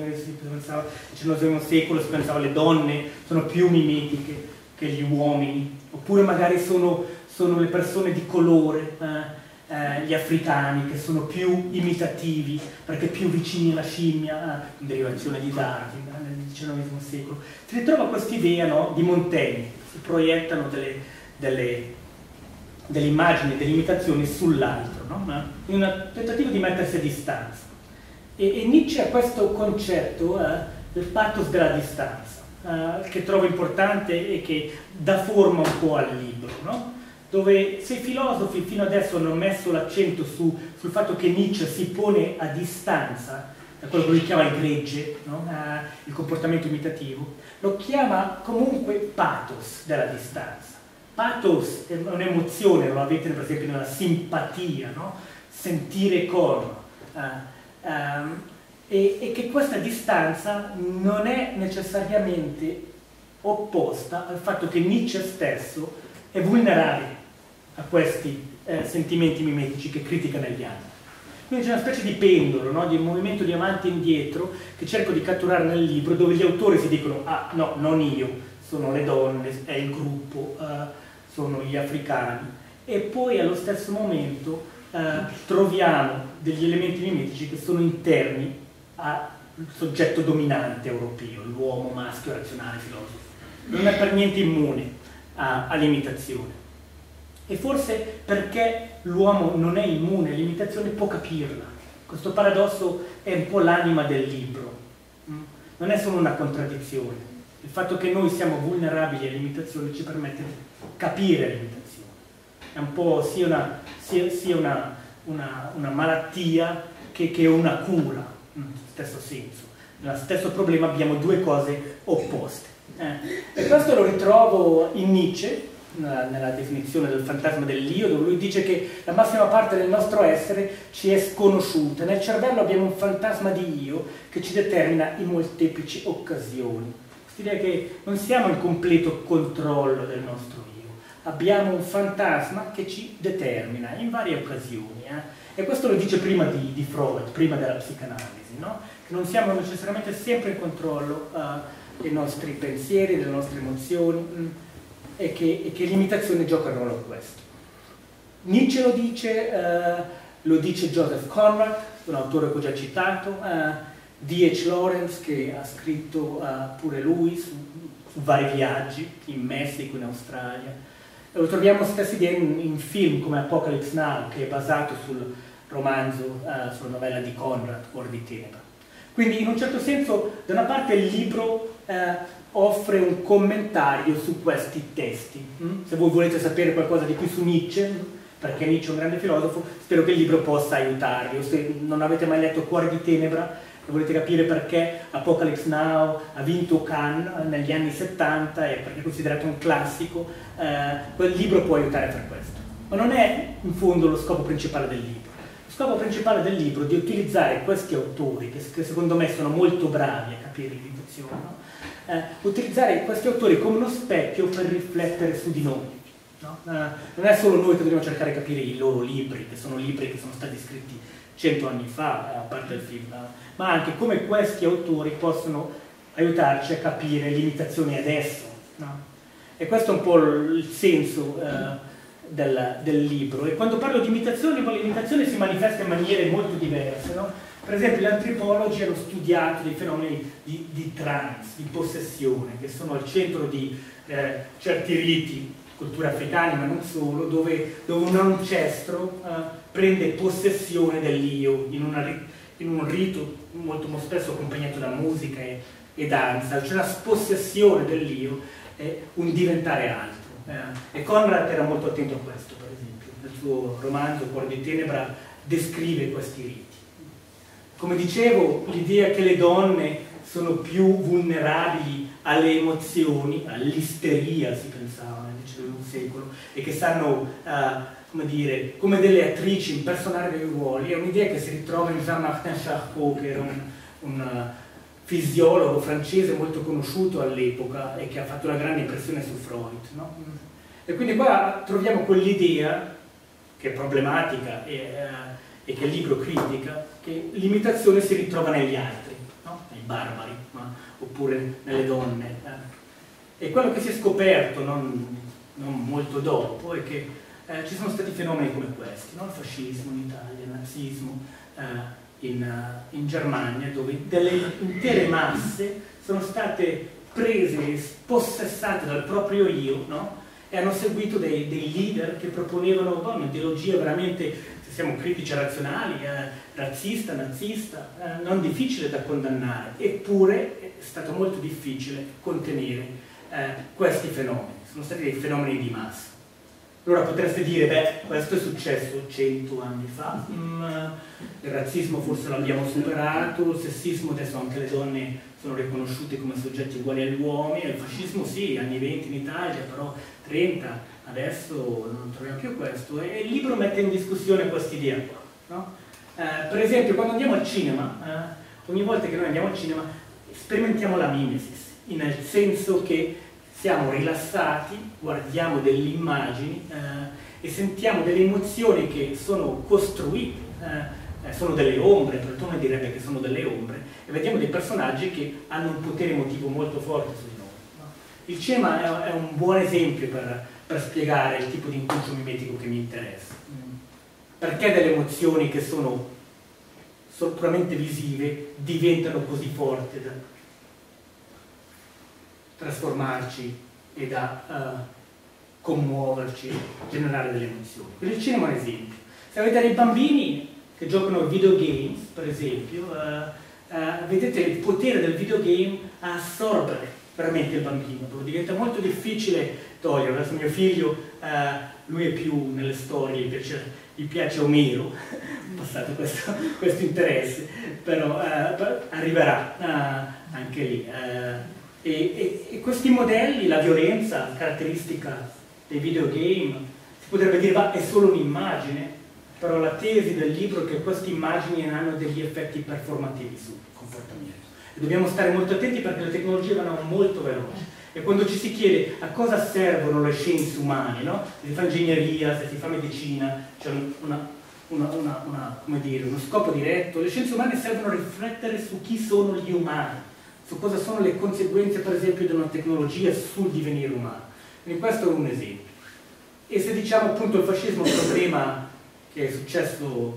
XIX secolo si pensava le donne sono più mimetiche che gli uomini, oppure magari sono le persone di colore, gli africani, che sono più imitativi perché più vicini alla scimmia, derivazione di Darwin nel XIX secolo. Si ritrova questa idea, no, di Montaigne, si proiettano delle immagini, delle imitazioni sull'altro, no? In un tentativo di mettersi a distanza. E Nietzsche ha questo concetto del pathos della distanza, che trovo importante e che dà forma un po' al libro, no? Dove se i filosofi fino adesso hanno messo l'accento sul fatto che Nietzsche si pone a distanza da quello che lui chiama il gregge, no? Il comportamento imitativo, lo chiama comunque pathos della distanza. Pathos è un'emozione, lo avete per esempio nella simpatia, no? Sentire con, e che questa distanza non è necessariamente opposta al fatto che Nietzsche stesso è vulnerabile a questi sentimenti mimetici che critica negli anni. Quindi c'è una specie di pendolo, no? Di un movimento di avanti e indietro che cerco di catturare nel libro, dove gli autori si dicono no, non io, sono le donne, è il gruppo, sono gli africani, e poi allo stesso momento troviamo degli elementi mimetici che sono interni al soggetto dominante europeo, l'uomo maschio razionale filosofo. Non è per niente immune all'imitazione, e forse perché l'uomo non è immune all'imitazione può capirla. Questo paradosso è un po' l'anima del libro, non è solo una contraddizione. Il fatto che noi siamo vulnerabili all'imitazione ci permette di capire l'imitazione. È un po' sia una malattia che una cura, nello stesso senso. Nello stesso problema abbiamo due cose opposte. E questo lo ritrovo in Nietzsche, nella definizione del fantasma dell'io, dove lui dice che la massima parte del nostro essere ci è sconosciuta. Nel cervello abbiamo un fantasma di io che ci determina in molteplici occasioni. Quest'idea che non siamo in completo controllo del nostro io, abbiamo un fantasma che ci determina in varie occasioni. E questo lo dice prima di Freud, prima della psicanalisi, no? Che non siamo necessariamente sempre in controllo dei nostri pensieri, delle nostre emozioni, e che l'imitazione gioca un ruolo in questo. Nietzsche lo dice Joseph Conrad, un autore che ho già citato, D.H. Lawrence, che ha scritto pure lui su vari viaggi in Messico, in Australia. E lo troviamo stessa idea in film come Apocalypse Now, che è basato sul romanzo, sulla novella di Conrad, Cuor di Tenebra. Quindi in un certo senso, da una parte il libro offre un commentario su questi testi. Se voi volete sapere qualcosa di più su Nietzsche, perché Nietzsche è un grande filosofo, spero che il libro possa aiutarvi. O se non avete mai letto Cuore di Tenebra e volete capire perché Apocalypse Now ha vinto Cannes negli anni 70 e perché è considerato un classico, quel libro può aiutare per questo. Ma non è in fondo lo scopo principale del libro. Lo scopo principale del libro è di utilizzare questi autori, che secondo me sono molto bravi a capire l'imitazione, no? Utilizzare questi autori come uno specchio per riflettere su di noi. No? Non è solo noi che dobbiamo cercare di capire i loro libri, che sono libri che sono stati scritti 100 anni fa, a parte il film, ma anche come questi autori possono aiutarci a capire l'imitazione adesso. No? E questo è un po' il senso del libro. E quando parlo di imitazione, l'imitazione si manifesta in maniere molto diverse. No? Per esempio, gli antropologi hanno studiato dei fenomeni di trance, di possessione, che sono al centro di certi riti, culture africane ma non solo, dove un ancestro prende possessione dell'io in un rito molto spesso accompagnato da musica e danza, cioè la possessione dell'io è un diventare altro. E Conrad era molto attento a questo, per esempio. Nel suo romanzo Cuore di Tenebra descrive questi riti. Come dicevo, l'idea che le donne sono più vulnerabili alle emozioni, all'isteria si pensava nel XIX secolo, e che sanno, come dire, come delle attrici impersonare dei ruoli, è un'idea che si ritrova in Jean-Martin Charcot, che era un fisiologo francese molto conosciuto all'epoca e che ha fatto una grande impressione su Freud, no? E quindi qua troviamo quell'idea, che è problematica e che il libro critica, che l'imitazione si ritrova negli altri, no? Nei barbari, oppure nelle donne. E quello che si è scoperto non molto dopo è che ci sono stati fenomeni come questi, no? Il fascismo in Italia, il nazismo in Germania, dove delle intere masse sono state prese, spossessate dal proprio io, no? E hanno seguito dei leader che proponevano un'ideologia veramente, se siamo critici razionali, razzista, nazista, non difficile da condannare, eppure è stato molto difficile contenere questi fenomeni. Sono stati dei fenomeni di massa. Allora potreste dire, beh, questo è successo 100 anni fa, il razzismo forse l'abbiamo superato, il sessismo adesso anche le donne sono riconosciute come soggetti uguali agli uomini, il fascismo sì, anni 20 in Italia, però 30, adesso non troviamo più questo, e il libro mette in discussione quest'idea qua, no? Per esempio, quando andiamo al cinema, ogni volta che noi andiamo al cinema sperimentiamo la mimesis, nel senso che siamo rilassati, guardiamo delle immagini e sentiamo delle emozioni che sono costruite, sono delle ombre, Platone direbbe che sono delle ombre, e vediamo dei personaggi che hanno un potere emotivo molto forte su di noi, no? Il cinema è un buon esempio per spiegare il tipo di inconscio mimetico che mi interessa. Perché delle emozioni che sono puramente visive diventano così forti da trasformarci e da commuoverci, generare delle emozioni. Quindi il cinema è un esempio. Se avete dei bambini che giocano a videogames, per esempio, vedete il potere del videogame a assorbere veramente il bambino, dove diventa molto difficile togliere. Adesso mio figlio, lui è più nelle storie, gli piace Omero, ho passato questo interesse, però arriverà anche lì. E questi modelli, la violenza caratteristica dei videogame, si potrebbe dire è solo un'immagine, però la tesi del libro è che queste immagini hanno degli effetti performativi sul comportamento. E dobbiamo stare molto attenti perché le tecnologie vanno molto veloci. E quando ci si chiede a cosa servono le scienze umane, no? Se si fa ingegneria, se si fa medicina, c'è come dire, uno scopo diretto, le scienze umane servono a riflettere su chi sono gli umani, su cosa sono le conseguenze, per esempio, di una tecnologia sul divenire umano. Quindi questo è un esempio. E se diciamo appunto il fascismo è un problema che è successo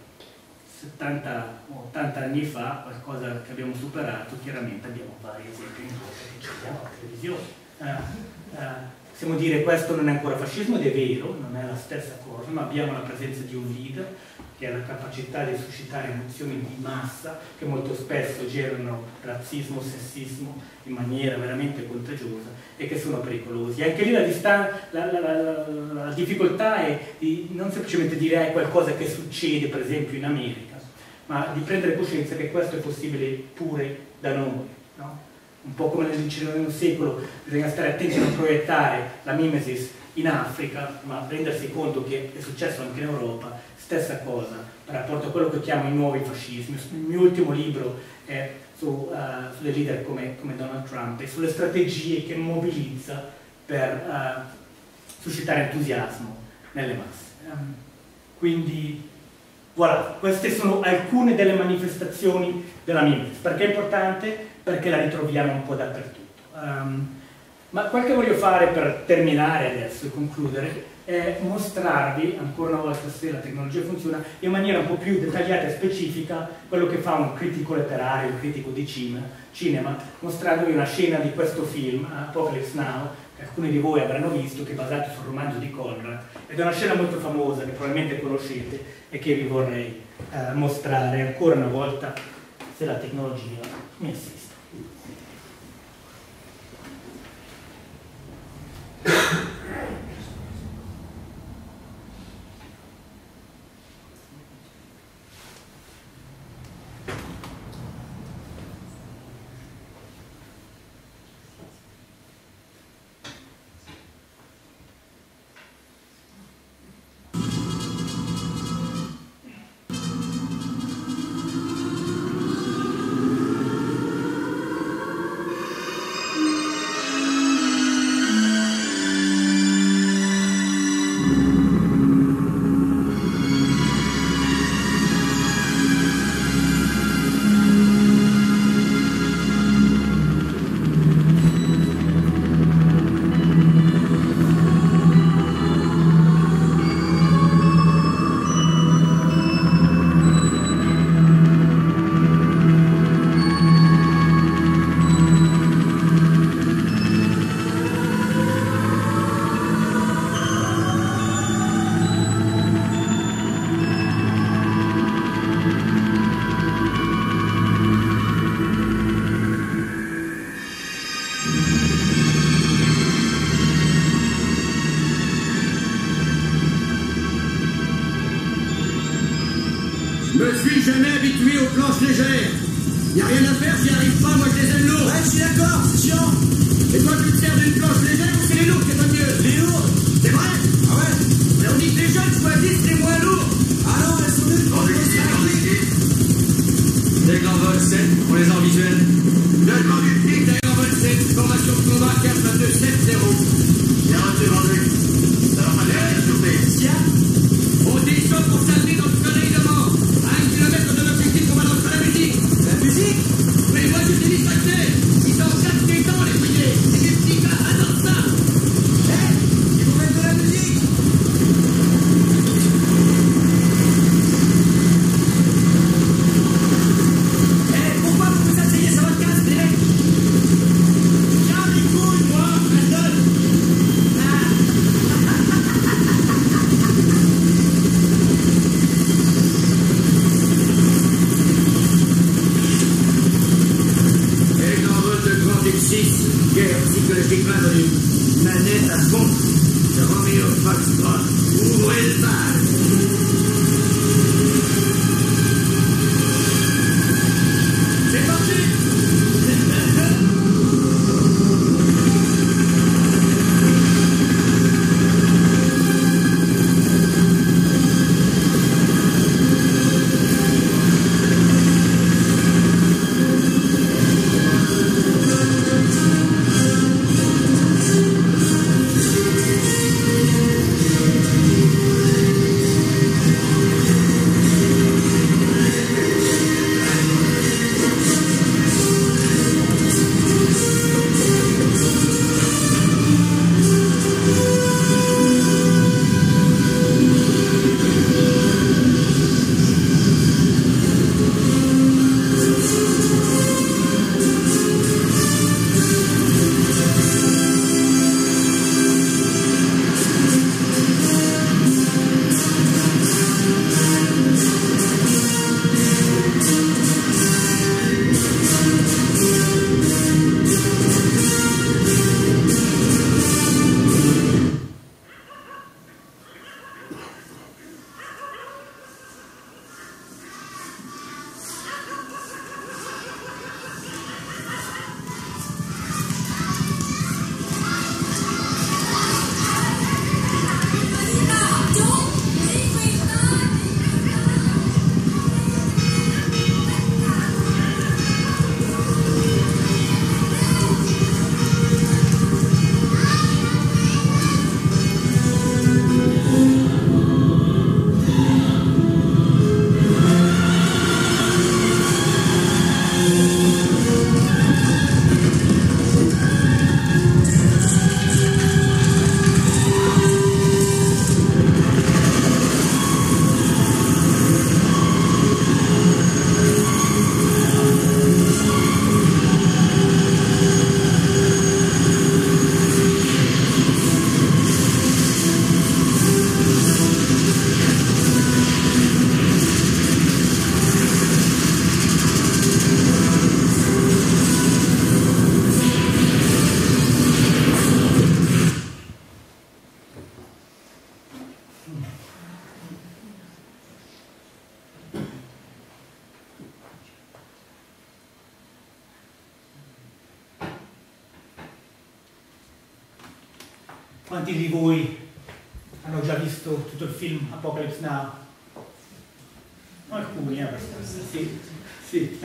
70 o 80 anni fa, qualcosa che abbiamo superato, chiaramente abbiamo vari esempi in bocca che ci vediamo alla televisione. Possiamo dire questo non è ancora fascismo, ed è vero, non è la stessa cosa, ma abbiamo la presenza di un leader che ha la capacità di suscitare emozioni di massa che molto spesso generano razzismo, sessismo in maniera veramente contagiosa e che sono pericolosi. Anche lì la difficoltà è di non semplicemente dire qualcosa che succede per esempio in America, ma di prendere coscienza che questo è possibile pure da noi, no? Un po' come nel XIX secolo bisogna stare attenti a non proiettare la mimesis in Africa, ma rendersi conto che è successo anche in Europa. Stessa cosa per rapporto a quello che chiamo i nuovi fascismi. Il mio ultimo libro è sulle leader come Donald Trump e sulle strategie che mobilizza per suscitare entusiasmo nelle masse. Quindi, voilà, queste sono alcune delle manifestazioni della mimesis. Perché è importante? Perché la ritroviamo un po' dappertutto. Ma quel che voglio fare per terminare adesso e concludere è mostrarvi, ancora una volta se la tecnologia funziona, in maniera un po' più dettagliata e specifica quello che fa un critico letterario, un critico di cinema, mostrandovi una scena di questo film, Apocalypse Now, che alcuni di voi avranno visto, che è basato sul romanzo di Conrad, ed è una scena molto famosa che probabilmente conoscete e che vi vorrei mostrare ancora una volta, se la tecnologia mi assiste. Je me suis jamais habitué aux planches légères. Y a rien à faire, j'y arrive pas, moi je les aime lourds. Ouais, je suis d'accord, c'est chiant. Et toi, tu te sers d'une planche légère ou c'est les lourds qui est pas mieux? Les lourds? C'est vrai? Ah ouais? Mais on dit que les jeunes choisissent les moins lourds. Ah non, elles sont nuls pour les D'Aigle en vol 7 pour les arts visuels. Lieutenant du flic d'Aigle en vol 7, formation de combat 4-2-7-0. Bien reçu, vendu. Ça va pas l'air de souper. Tiens, on descend pour s'amener dans le soleil de mort. À 1 kilomètre de l'objectif, on balance pas la musique. La musique? Mais moi je suis distracté. Ils sont 4 piétons les billets. Et les petits gars adorent ça. Eh, ils vont mettre de la musique. Eh, pourquoi vous vous asseyez sur votre casque, les mecs? Tiens, les couilles, moi, Brandon. Et dans votre grand X6, guerre psychologique malvenue, manette à fond, Romeo Foxtrot, ouvrez le bal. C'est parti. Quanti di voi hanno già visto tutto il film Apocalypse Now? Alcuni, abbastanza, sì, sì.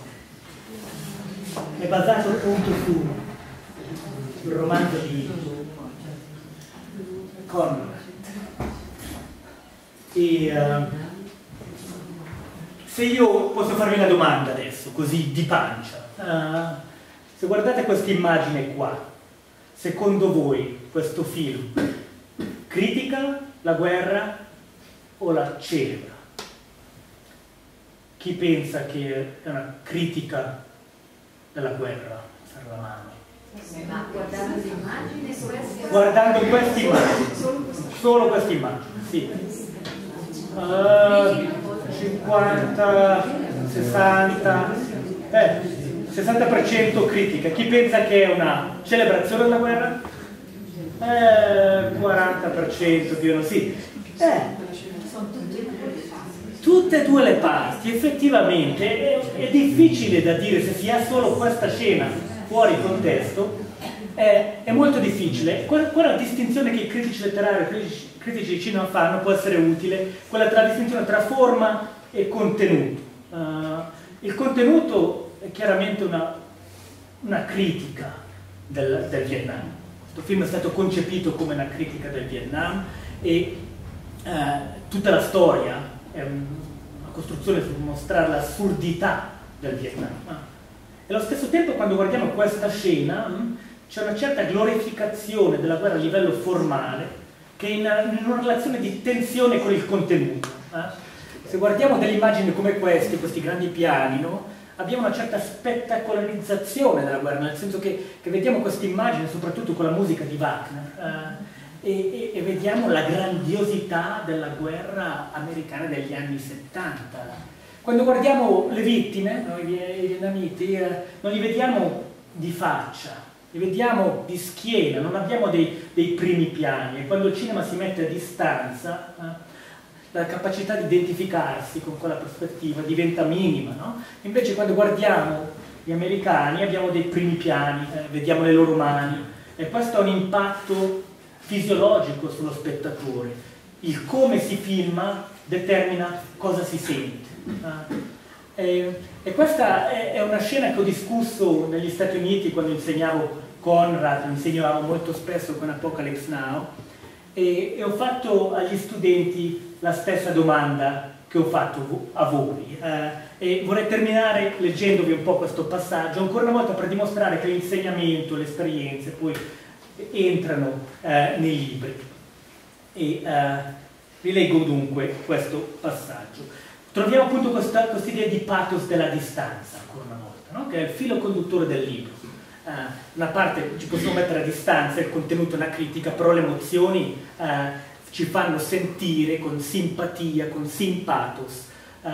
È basato appunto sul romanzo di Conrad. E se io posso farvi una domanda adesso, così di pancia, se guardate questa immagine qua, secondo voi questo film critica la guerra o la celebra? Chi pensa che è una critica della guerra? Alzare la mano. Ma guardando l'immagine, Guardando questa immagine, solo questa immagine, sì. 50, 60, 60% critica. Chi pensa che è una celebrazione della guerra? 40% dicono sì. Tutte e due le parti, effettivamente è difficile da dire se si ha solo questa scena fuori contesto, è molto difficile. Quella distinzione che i critici letterari, i critici di cinema fanno può essere utile, quella distinzione tra forma e contenuto. Il contenuto è chiaramente una critica del Vietnam. Questo film è stato concepito come una critica del Vietnam e tutta la storia è una costruzione per mostrare l'assurdità del Vietnam. E allo stesso tempo, quando guardiamo questa scena, c'è una certa glorificazione della guerra a livello formale che è in una relazione di tensione con il contenuto. Se guardiamo delle immagini come queste, questi grandi piani, no? Abbiamo una certa spettacolarizzazione della guerra, nel senso che vediamo queste immagini, soprattutto con la musica di Wagner, e vediamo la grandiosità della guerra americana degli anni 70. Quando guardiamo le vittime, no, i vietnamiti, non li vediamo di faccia, li vediamo di schiena, non abbiamo dei primi piani, e quando il cinema si mette a distanza, la capacità di identificarsi con quella prospettiva diventa minima, no? Invece quando guardiamo gli americani abbiamo dei primi piani, vediamo le loro mani, e questo ha un impatto fisiologico sullo spettatore. Il come si filma determina cosa si sente. E questa è una scena che ho discusso negli Stati Uniti quando insegnavo Conrad, insegnavo molto spesso con Apocalypse Now, e ho fatto agli studenti la stessa domanda che ho fatto a voi, e vorrei terminare leggendovi un po' questo passaggio ancora una volta per dimostrare che l'insegnamento, le esperienze poi entrano nei libri. E vi leggo dunque questo passaggio. Troviamo appunto questa idea di pathos della distanza, ancora una volta, no? Che è il filo conduttore del libro. Una parte ci possiamo mettere a distanza, il contenuto è una critica, però le emozioni ci fanno sentire con simpatia, con simpathos,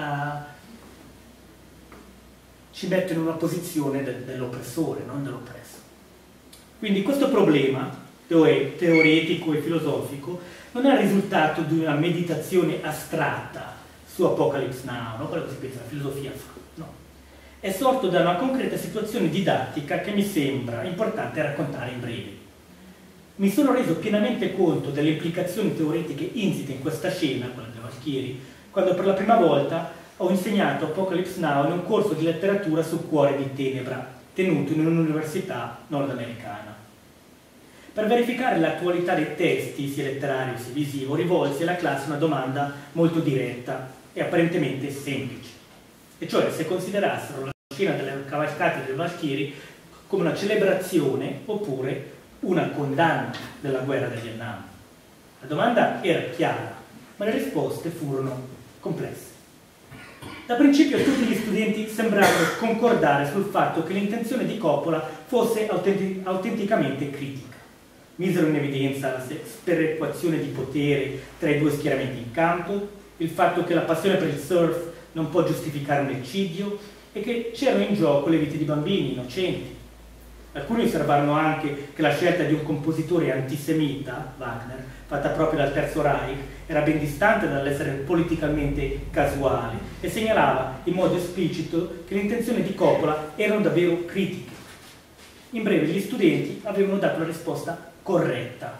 ci mettono in una posizione dell'oppressore, non dell'oppresso. Quindi questo problema teoretico e filosofico non è il risultato di una meditazione astratta su Apocalypse Now, no? Quello che si pensa la filosofia fa, no. È sorto da una concreta situazione didattica che mi sembra importante raccontare in breve. Mi sono reso pienamente conto delle implicazioni teoretiche insite in questa scena, quella dei Valchieri, quando per la prima volta ho insegnato Apocalypse Now in un corso di letteratura su Cuore di Tenebra, tenuto in un'università nordamericana. Per verificare l'attualità dei testi, sia letterario sia visivo, rivolsi alla classe una domanda molto diretta e apparentemente semplice, e cioè se considerassero la scena delle cavalcate dei Valchieri come una celebrazione oppure una condanna della guerra del Vietnam. La domanda era chiara, ma le risposte furono complesse. Da principio tutti gli studenti sembrarono concordare sul fatto che l'intenzione di Coppola fosse autenticamente critica. Misero in evidenza la sperequazione di potere tra i due schieramenti in campo, il fatto che la passione per il surf non può giustificare un eccidio e che c'erano in gioco le vite di bambini innocenti. Alcuni osservarono anche che la scelta di un compositore antisemita, Wagner, fatta proprio dal Terzo Reich, era ben distante dall'essere politicamente casuale e segnalava in modo esplicito che le intenzioni di Coppola erano davvero critiche. In breve, gli studenti avevano dato la risposta corretta.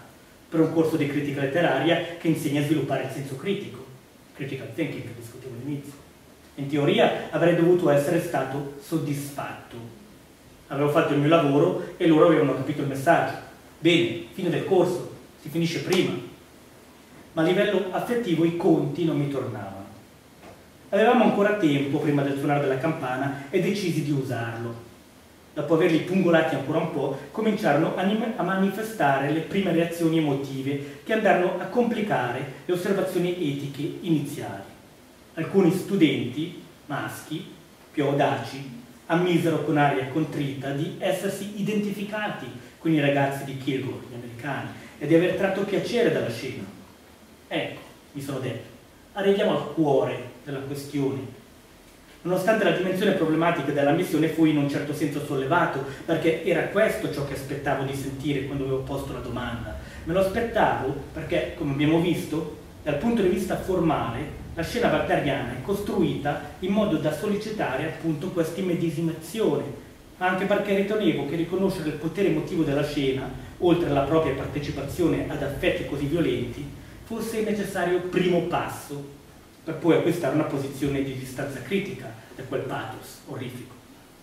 per un corso di critica letteraria che insegna a sviluppare il senso critico, critical thinking che discutevo all'inizio. In teoria avrei dovuto essere stato soddisfatto. Avevo fatto il mio lavoro e loro avevano capito il messaggio. Bene, fine del corso, si finisce prima. Ma a livello affettivo i conti non mi tornavano. Avevamo ancora tempo prima del suonare della campana e decisi di usarlo. Dopo averli pungolati ancora un po', cominciarono a manifestare le prime reazioni emotive che andarono a complicare le osservazioni etiche iniziali. Alcuni studenti, maschi, più audaci, ammisero con aria contrita di essersi identificati con i ragazzi di Kilgore, gli americani, e di aver tratto piacere dalla scena. Ecco, mi sono detto, arriviamo al cuore della questione. Nonostante la dimensione problematica della missione, fui in un certo senso sollevato, perché era questo ciò che aspettavo di sentire quando avevo posto la domanda. Me lo aspettavo perché, come abbiamo visto, dal punto di vista formale, la scena wagneriana è costruita in modo da sollecitare appunto questa immedesimazione, ma anche perché ritenevo che riconoscere il potere emotivo della scena, oltre alla propria partecipazione ad affetti così violenti, fosse il necessario primo passo per poi acquistare una posizione di distanza critica da quel pathos orrifico.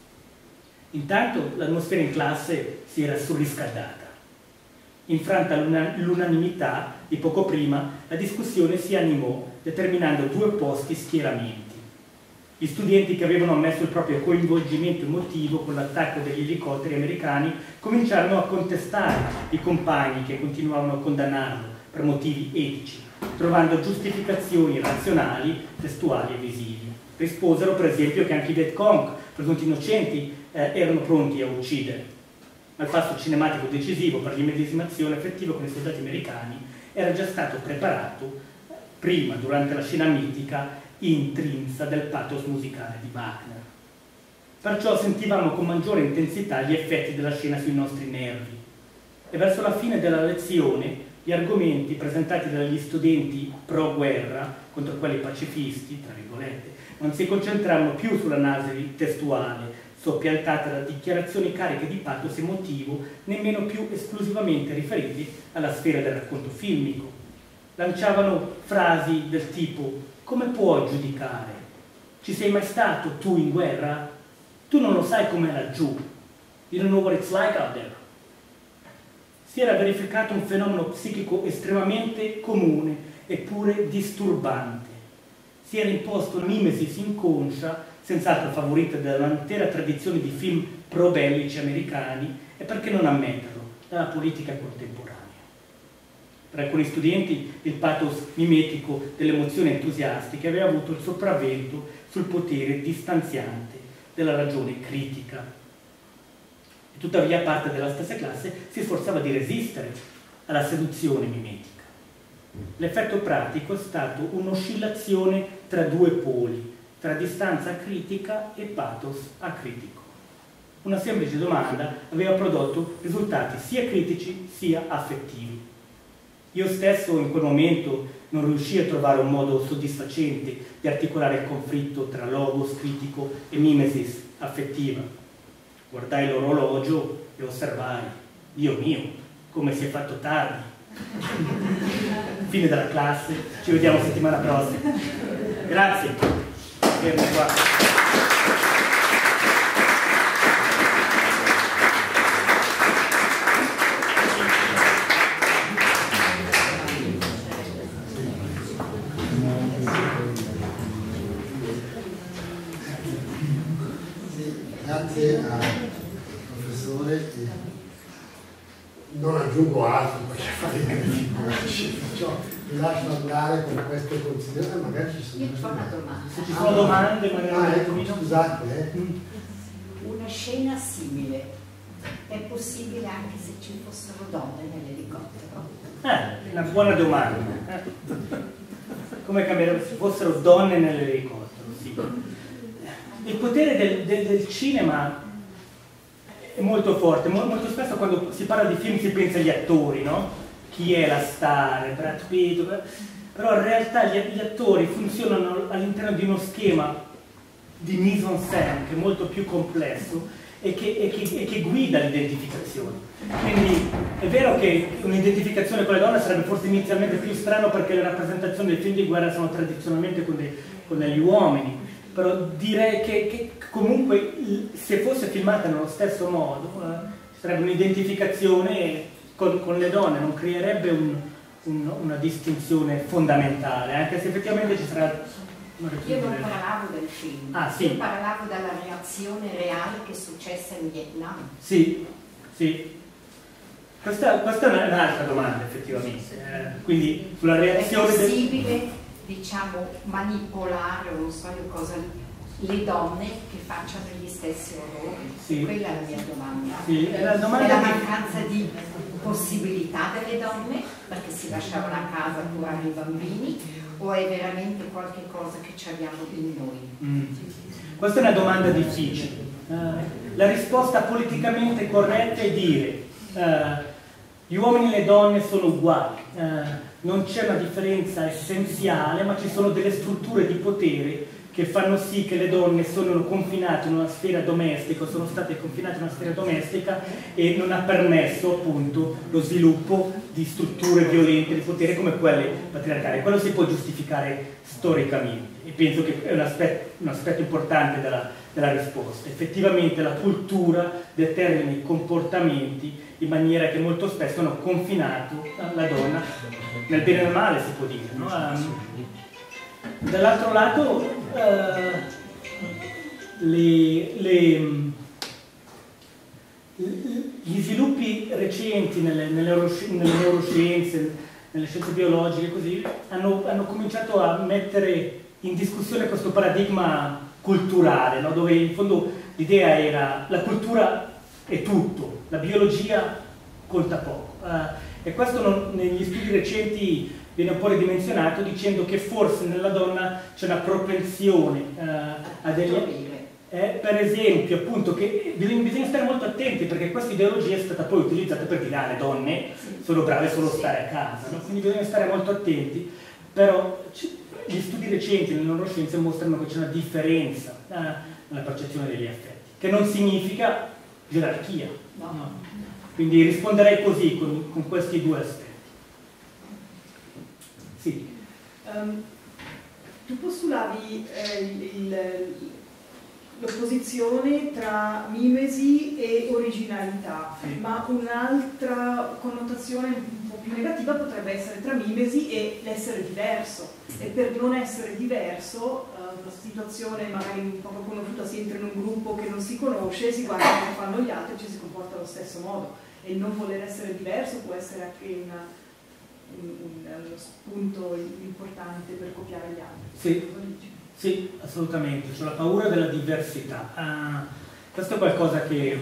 Intanto l'atmosfera in classe si era surriscaldata. Infranta l'unanimità di poco prima, la discussione si animò, determinando due opposti schieramenti. Gli studenti che avevano ammesso il proprio coinvolgimento emotivo con l'attacco degli elicotteri americani cominciarono a contestare i compagni che continuavano a condannarlo per motivi etici, trovando giustificazioni razionali, testuali e visivi. Risposero per esempio che anche i Viet Cong, presunti innocenti, erano pronti a uccidere. Ma il passo cinematico decisivo per l'immedesimazione effettiva con i soldati americani era già stato preparato prima, durante la scena mitica intrinsa del pathos musicale di Wagner. Perciò sentivamo con maggiore intensità gli effetti della scena sui nostri nervi. E verso la fine della lezione gli argomenti presentati dagli studenti pro-guerra contro quelli pacifisti, tra virgolette, non si concentravano più sull'analisi testuale, soppiantata da dichiarazioni cariche di pathos emotivo, nemmeno più esclusivamente riferiti alla sfera del racconto filmico. Lanciavano frasi del tipo: come puoi giudicare? Ci sei mai stato tu in guerra? Tu non lo sai com'è laggiù. You don't know what it's like out there. Si era verificato un fenomeno psichico estremamente comune eppure disturbante. Si era imposto una mimesis inconscia, senz'altro favorita dall'intera tradizione di film pro-bellici americani, e perché non ammetterlo, dalla politica contemporanea. Per alcuni studenti il pathos mimetico delle emozioni entusiastiche aveva avuto il sopravvento sul potere distanziante della ragione critica. E tuttavia parte della stessa classe si sforzava di resistere alla seduzione mimetica. L'effetto pratico è stato un'oscillazione tra due poli, tra distanza critica e pathos acritico. Una semplice domanda aveva prodotto risultati sia critici sia affettivi. Io stesso in quel momento non riuscii a trovare un modo soddisfacente di articolare il conflitto tra logos critico e mimesis affettiva. Guardai l'orologio e osservai: Dio mio, come si è fatto tardi. Fine della classe, ci vediamo settimana prossima. Grazie. Fermo qua. Grazie al professore. Non aggiungo altro perché fate perciò vi lascio andare con queste considerazioni, magari ci sono. Io ho una domanda. Se ci sono domande, magari ecco, scusate. Una scena simile è possibile anche se ci fossero donne nell'elicottero? Una buona domanda. Come cambierebbe se fossero donne nell'elicottero? Sì. Il potere del cinema è molto forte. Molto spesso quando si parla di film si pensa agli attori, no? Chi è la star, Brad Pitt, però in realtà gli attori funzionano all'interno di uno schema di mise en scène che è molto più complesso e che guida l'identificazione. Quindi è vero che un'identificazione con le donne sarebbe forse inizialmente più strano perché le rappresentazioni dei film di guerra sono tradizionalmente con degli uomini, però direi che comunque se fosse filmata nello stesso modo sarebbe un'identificazione con le donne, non creerebbe una distinzione fondamentale, anche se effettivamente ci sarà... Io non parlavo del film, sì. Io parlavo della reazione reale che è successa in Vietnam. Sì, sì. Questa è un'altra domanda effettivamente, quindi sulla reazione... È possibile, diciamo, manipolare o non so io cosa, le donne che facciano gli stessi orrori? Sì. Quella è la mia domanda. Sì, è la mancanza di possibilità delle donne perché si lasciavano a casa a curare i bambini, o è veramente qualche cosa che ci abbiamo in noi? Questa è una domanda difficile. La risposta politicamente corretta è dire gli uomini e le donne sono uguali, non c'è una differenza essenziale, ma ci sono delle strutture di potere che fanno sì che le donne sono confinate in una sfera domestica, sono state confinate in una sfera domestica e non ha permesso appunto lo sviluppo di strutture violente di potere come quelle patriarcali. Quello si può giustificare storicamente e penso che è un aspetto importante della risposta. Effettivamente la cultura determina i comportamenti in maniera che molto spesso hanno confinato la donna, nel bene e nel male si può dire, no? Dall'altro lato gli sviluppi recenti nelle neuroscienze, nelle scienze biologiche così, hanno cominciato a mettere in discussione questo paradigma culturale, no? Dove in fondo l'idea era la cultura è tutto, la biologia conta poco. E questo negli studi recenti viene un po' ridimensionato dicendo che forse nella donna c'è una propensione a degli... per esempio, appunto, che bisogna stare molto attenti perché questa ideologia è stata poi utilizzata per dire le donne sono brave solo a stare a casa, no? Quindi bisogna stare molto attenti, però gli studi recenti nelle neuroscienze mostrano che c'è una differenza nella percezione degli affetti, che non significa gerarchia. No. Quindi risponderei così con questi due aspetti. Sì. Tu postulavi l'opposizione tra mimesi e originalità, sì. Ma un'altra connotazione un po' più negativa potrebbe essere tra mimesi e l'essere diverso. E per non essere diverso, una situazione magari un po' conosciuta, si entra in un gruppo che non si conosce, si guarda come fanno gli altri e ci si comporta allo stesso modo. E il non voler essere diverso può essere anche uno spunto importante per copiare gli altri. Sì, sì, assolutamente, c'è la paura della diversità. Questo è qualcosa che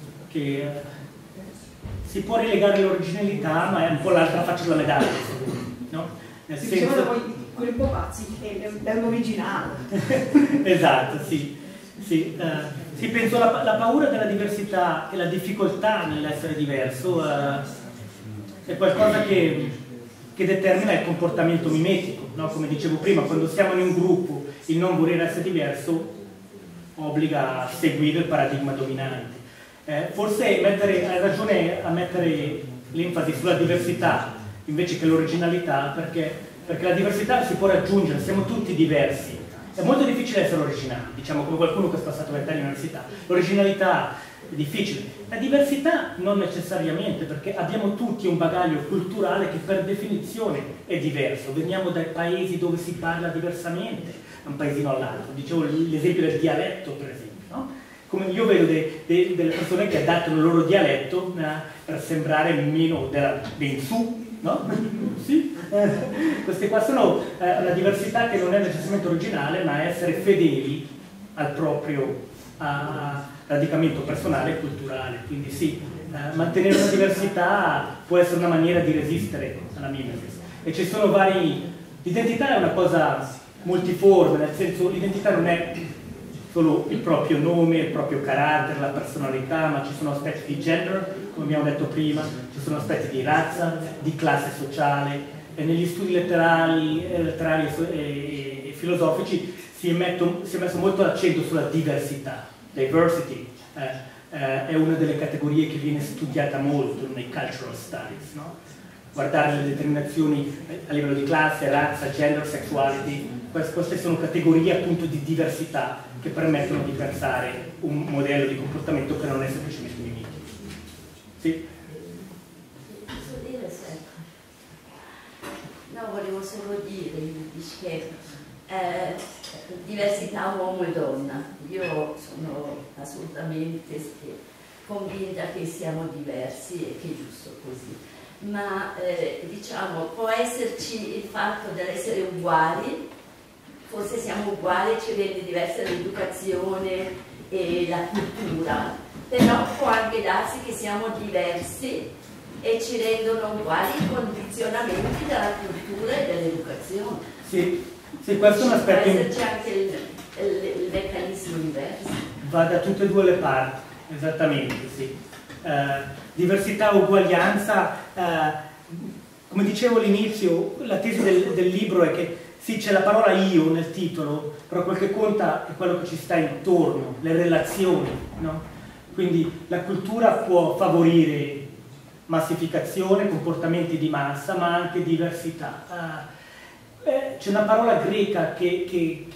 si può rilegare all'originalità, ma è un po' l'altra faccia della medaglia, no? Nel si senso... diceva poi quelli un po' pazzi, è un originale. Esatto, sì. Sì, penso la paura della diversità e la difficoltà nell'essere diverso è qualcosa che determina il comportamento mimetico, no? Come dicevo prima, quando siamo in un gruppo il non voler essere diverso obbliga a seguire il paradigma dominante. Forse hai ragione a mettere l'enfasi sulla diversità invece che l'originalità, perché la diversità si può raggiungere, siamo tutti diversi. È molto difficile essere originali, diciamo, come qualcuno che ha passato 20 anni all'università. L'originalità è difficile. La diversità non necessariamente, perché abbiamo tutti un bagaglio culturale che per definizione è diverso. Veniamo dai paesi dove si parla diversamente da un paesino all'altro. Dicevo l'esempio del dialetto, per esempio, no? Come io vedo delle persone che adattano il loro dialetto per sembrare meno ben su, no? Sì. Queste qua sono una diversità che non è necessariamente originale, ma è essere fedeli al proprio radicamento personale e culturale. Quindi sì, mantenere una diversità può essere una maniera di resistere alla mimesis. E ci sono l'identità è una cosa multiforme, nel senso l'identità non è solo il proprio nome, il proprio carattere, la personalità, ma ci sono aspetti di gender, come abbiamo detto prima, ci sono aspetti di razza, di classe sociale, e negli studi letterari e filosofici si è messo molto l'accento sulla diversità, diversity, è una delle categorie che viene studiata molto nei cultural studies, no? Guardare le determinazioni a livello di classe, razza, gender, sexuality, queste sono categorie appunto di diversità che permettono di pensare un modello di comportamento che non è semplicemente mimetico. Sì? Posso dire sempre? No, volevo solo dire che diversità uomo e donna. Io sono assolutamente convinta che siamo diversi e che è giusto così. Ma diciamo, può esserci il fatto dell'essere uguali, forse siamo uguali, ci rende diversa l'educazione e la cultura, però può anche darsi che siamo diversi e ci rendono uguali i condizionamenti della cultura e dell'educazione. Sì, sì, questo è un aspetto. Può esserci anche il meccanismo diverso. Va da tutte e due le parti, esattamente, sì. Diversità, uguaglianza, come dicevo all'inizio, la tesi del libro è che sì, c'è la parola io nel titolo, però quel che conta è quello che ci sta intorno, le relazioni, no? Quindi la cultura può favorire massificazione, comportamenti di massa, ma anche diversità. C'è una parola greca che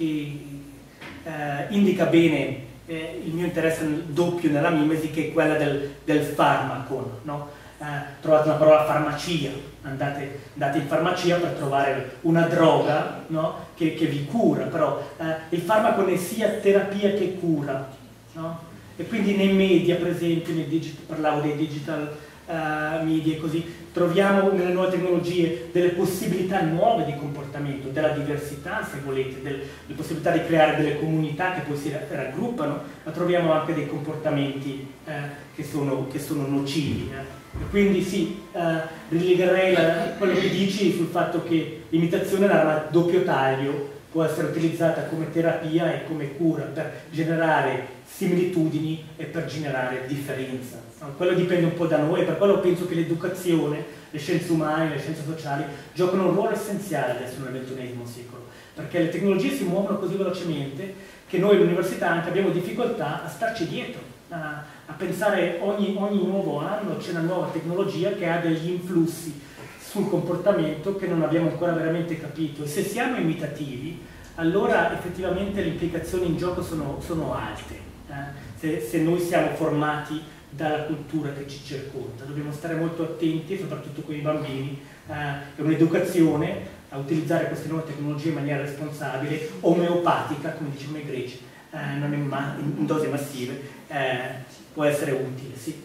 indica bene il mio interesse doppio nella mimesi, che è quella del farmacon, no? Trovate una parola farmacia, andate in farmacia per trovare una droga, no? che vi cura, però il farmaco è sia terapia che cura, no? E quindi nei media, per esempio, parlavo dei digital media e così, troviamo nelle nuove tecnologie delle possibilità nuove di comportamento, della diversità, se volete, delle possibilità di creare delle comunità che poi si raggruppano, ma troviamo anche dei comportamenti che sono nocivi. E quindi sì, rilegherei quello che dici sul fatto che l'imitazione è un'arma a doppio taglio, può essere utilizzata come terapia e come cura per generare similitudini e per generare differenza. Quello dipende un po' da noi, per quello penso che l'educazione, le scienze umane, le scienze sociali giocano un ruolo essenziale adesso nel XXI secolo, perché le tecnologie si muovono così velocemente che noi all'università anche abbiamo difficoltà a starci dietro, a pensare ogni nuovo anno c'è una nuova tecnologia che ha degli influssi sul comportamento che non abbiamo ancora veramente capito, e se siamo imitativi allora effettivamente le implicazioni in gioco sono alte, se noi siamo formati dalla cultura che ci circonda. Dobbiamo stare molto attenti, soprattutto con i bambini, è un'educazione a utilizzare queste nuove tecnologie in maniera responsabile, omeopatica, come dicevano i greci, non in dosi massive, può essere utile, sì.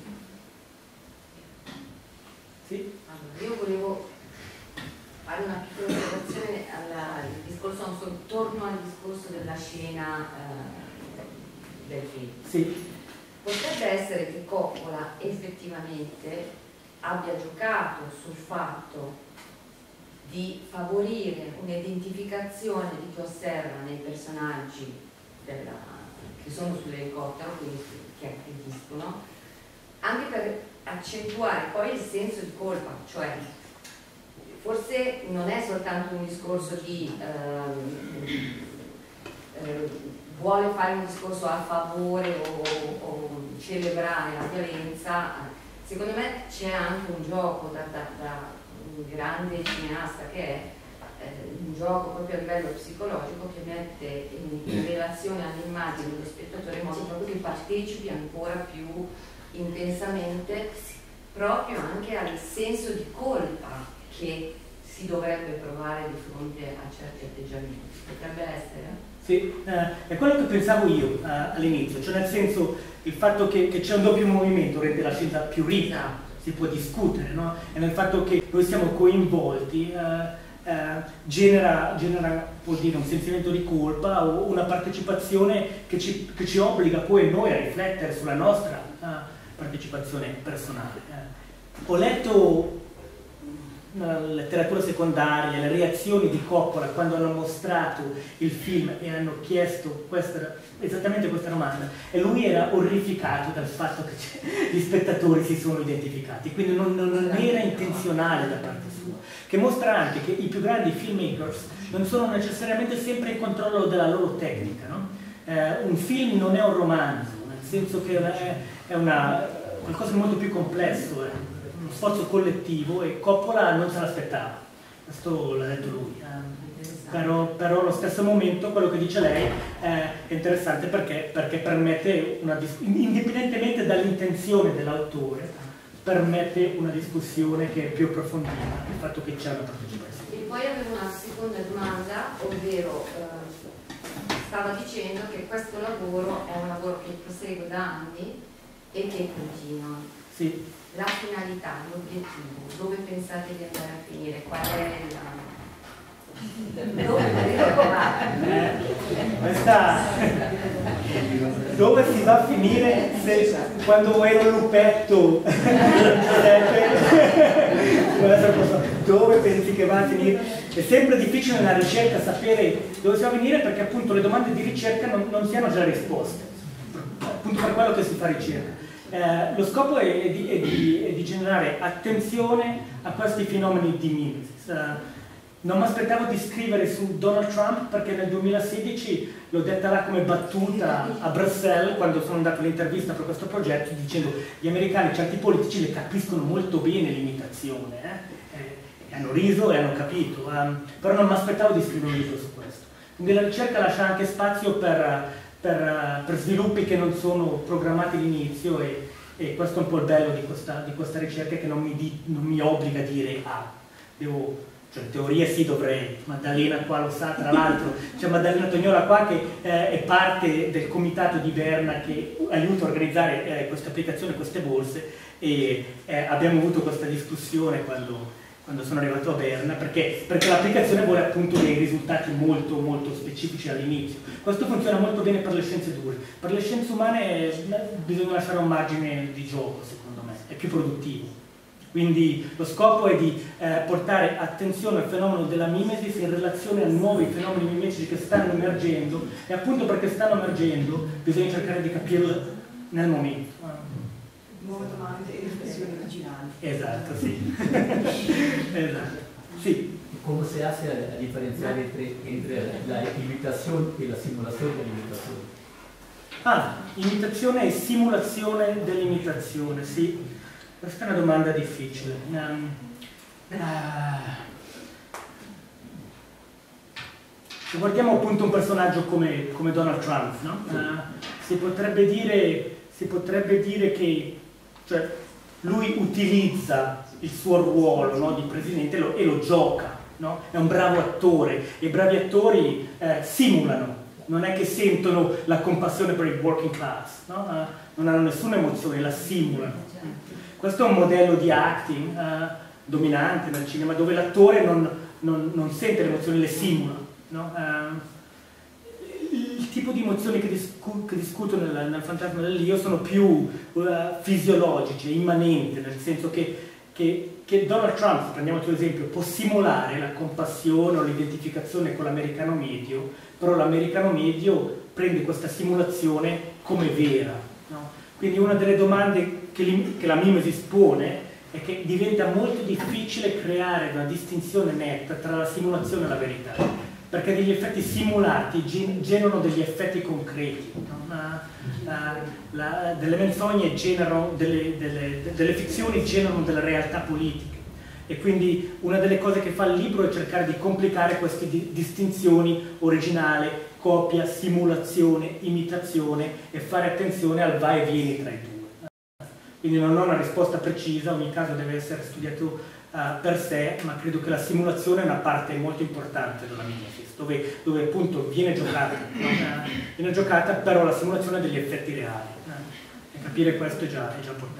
Sì? Allora, io volevo fare una piccola osservazione torno al discorso della scena del film. Sì. Potrebbe essere che Coppola effettivamente abbia giocato sul fatto di favorire un'identificazione di chi osserva nei personaggi che sono sull'elicottero, quindi che aggrediscono, anche per accentuare poi il senso di colpa, cioè forse non è soltanto un discorso di vuole fare un discorso a favore o celebrare la violenza. Secondo me c'è anche un gioco da un grande cineasta che è un gioco proprio a livello psicologico, che mette in relazione all'immagine dello spettatore in modo proprio che partecipi ancora più intensamente proprio anche al senso di colpa che si dovrebbe provare di fronte a certi atteggiamenti. Potrebbe essere? Sì, è quello che pensavo io all'inizio, cioè nel senso il fatto che c'è un doppio movimento rende la scienza più ricca, si può discutere, no? E nel fatto che noi siamo coinvolti genera vuol dire, un sentimento di colpa o una partecipazione che ci obbliga poi noi a riflettere sulla nostra partecipazione personale. Ho letto nella letteratura secondaria le reazioni di Coppola quando hanno mostrato il film e hanno chiesto esattamente questa domanda, e lui era orrificato dal fatto che gli spettatori si sono identificati, quindi non era intenzionale da parte sua, che mostra anche che i più grandi filmmakers non sono necessariamente sempre in controllo della loro tecnica, no? Un film non è un romanzo, nel senso che è qualcosa di molto più complesso, è uno sforzo collettivo e Coppola non se l'aspettava, questo l'ha detto lui. Però allo stesso momento quello che dice lei è interessante perché permette, indipendentemente dall'intenzione dell'autore, permette una discussione che è più approfondita, il fatto che c'è una partecipazione. E poi avevo una seconda domanda, ovvero stava dicendo che questo lavoro è un lavoro che prosegue da anni e che continua. Sì. La finalità, l'obiettivo, dove pensate di andare a finire? Qual è dove si va a finire quando ero lupetto? Dove pensi che va a finire? È sempre difficile nella ricerca sapere dove si va a finire perché appunto le domande di ricerca non si hanno già risposte, appunto per quello che si fa ricerca. Lo scopo è di generare attenzione a questi fenomeni di mimesis. Non mi aspettavo di scrivere su Donald Trump perché nel 2016 l'ho detta là come battuta a Bruxelles quando sono andato all'intervista per questo progetto dicendo gli americani, certi politici le capiscono molto bene l'imitazione, e hanno riso e hanno capito, però non mi aspettavo di scrivere un libro su questo. Quindi la ricerca lascia anche spazio per sviluppi che non sono programmati all'inizio e questo è un po' il bello di questa ricerca che non mi obbliga a dire cioè in teoria sì dovrei, Maddalena qua lo sa, tra l'altro c'è Maddalena Tognola qua che è parte del comitato di Berna che aiuta a organizzare questa applicazione, queste borse e abbiamo avuto questa discussione quando sono arrivato a Berna perché l'applicazione vuole appunto dei risultati molto molto specifici all'inizio. Questo funziona molto bene per le scienze dure, per le scienze umane bisogna lasciare un margine di gioco secondo me, è più produttivo. Quindi lo scopo è di portare attenzione al fenomeno della mimesis in relazione a nuovi fenomeni mimetici che stanno emergendo e appunto perché stanno emergendo bisogna cercare di capirlo nel momento. Nuove domande e riflessioni originali. Esatto, sì. Esatto. Sì. ¿Cómo se hace a diferenciar entre la imitación y la simulación de la imitación? Imitazione e simulazione dell'imitazione, sì. Questa è una domanda difficile. Se guardiamo appunto un personaggio come Donald Trump, no? Si potrebbe dire che cioè, lui utilizza il suo ruolo, no, di presidente e lo gioca, no? È un bravo attore e i bravi attori simulano, non è che sentono la compassione per il working class, no? Non hanno nessuna emozione, la simulano. Questo è un modello di acting dominante nel cinema dove l'attore non sente le emozioni, le simula, no? Il tipo di emozioni che discuto nel Fantasma dell'Io sono più fisiologici, immanenti, nel senso che Donald Trump, prendiamo il tuo esempio, può simulare la compassione o l'identificazione con l'americano medio, però l'americano medio prende questa simulazione come vera, no? Quindi una delle domande che la mimesis pone è che diventa molto difficile creare una distinzione netta tra la simulazione e la verità, perché degli effetti simulati generano degli effetti concreti, no? Delle menzogne generano delle fizioni generano delle realtà politiche e quindi una delle cose che fa il libro è cercare di complicare queste distinzioni: originale, copia, simulazione, imitazione, e fare attenzione al va e vieni tra i due. Quindi non ho una risposta precisa, ogni caso deve essere studiato per sé, ma credo che la simulazione è una parte molto importante della mimesis, dove appunto viene giocata, però la simulazione ha degli effetti reali. E capire questo è già importante.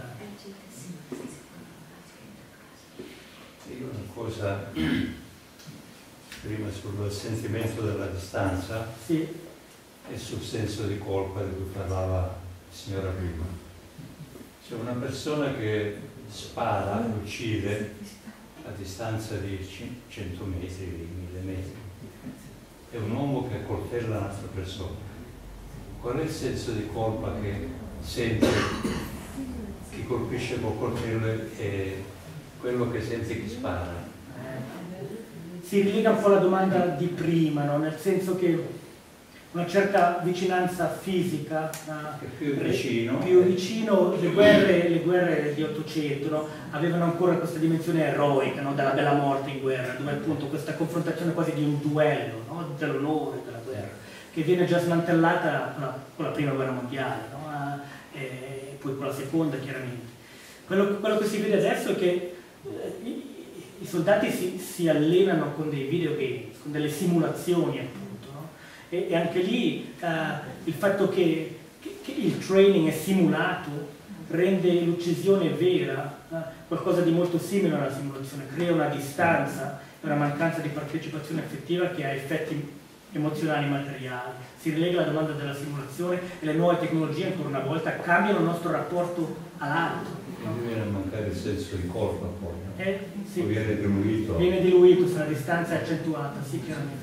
Una cosa prima sul sentimento della distanza, sì, e sul senso di colpa di cui parlava la signora prima. C'è una persona che spara, uccide a distanza di 100 metri, 1000 metri. È un uomo che accoltella un'altra persona. Qual è il senso di colpa che sente chi colpisce col coltello e quello che sente chi spara? Si rilega un po' alla domanda di prima, no? Nel senso che una certa vicinanza fisica, più vicino. Le guerre di Ottocento, no? Avevano ancora questa dimensione eroica, no? Della bella morte in guerra, dove appunto questa confrontazione quasi di un duello, no? Dell'onore della guerra, che viene già smantellata con la prima guerra mondiale, no? E poi con la seconda chiaramente. Quello che si vede adesso è che i soldati si allenano con dei videogames, con delle simulazioni appunto, no? E anche lì il fatto che il training è simulato rende l'uccisione vera qualcosa di molto simile alla simulazione, crea una distanza e una mancanza di partecipazione effettiva che ha effetti emozionali materiali. Si rilega la domanda della simulazione e le nuove tecnologie ancora una volta cambiano il nostro rapporto all'altro. Viene a mancare il senso di colpa poi, no? Sì. Viene diluito. Viene diluito se la distanza è accentuata, sì, chiaramente.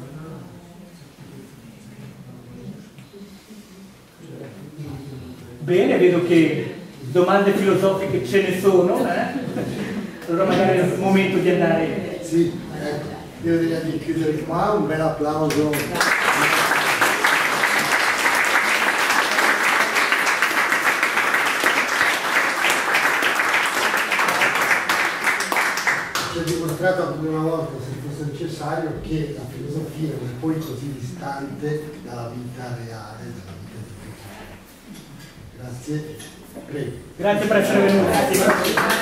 Bene, vedo che domande filosofiche ce ne sono, allora magari è il momento di andare. Sì, ecco, io direi di chiudere qua, un bel applauso. Ci ha dimostrato ancora una volta, se fosse necessario, che la filosofia non è poi così distante dalla vita reale, dalla vita di tutti. Grazie. Prego. Grazie per essere venuti.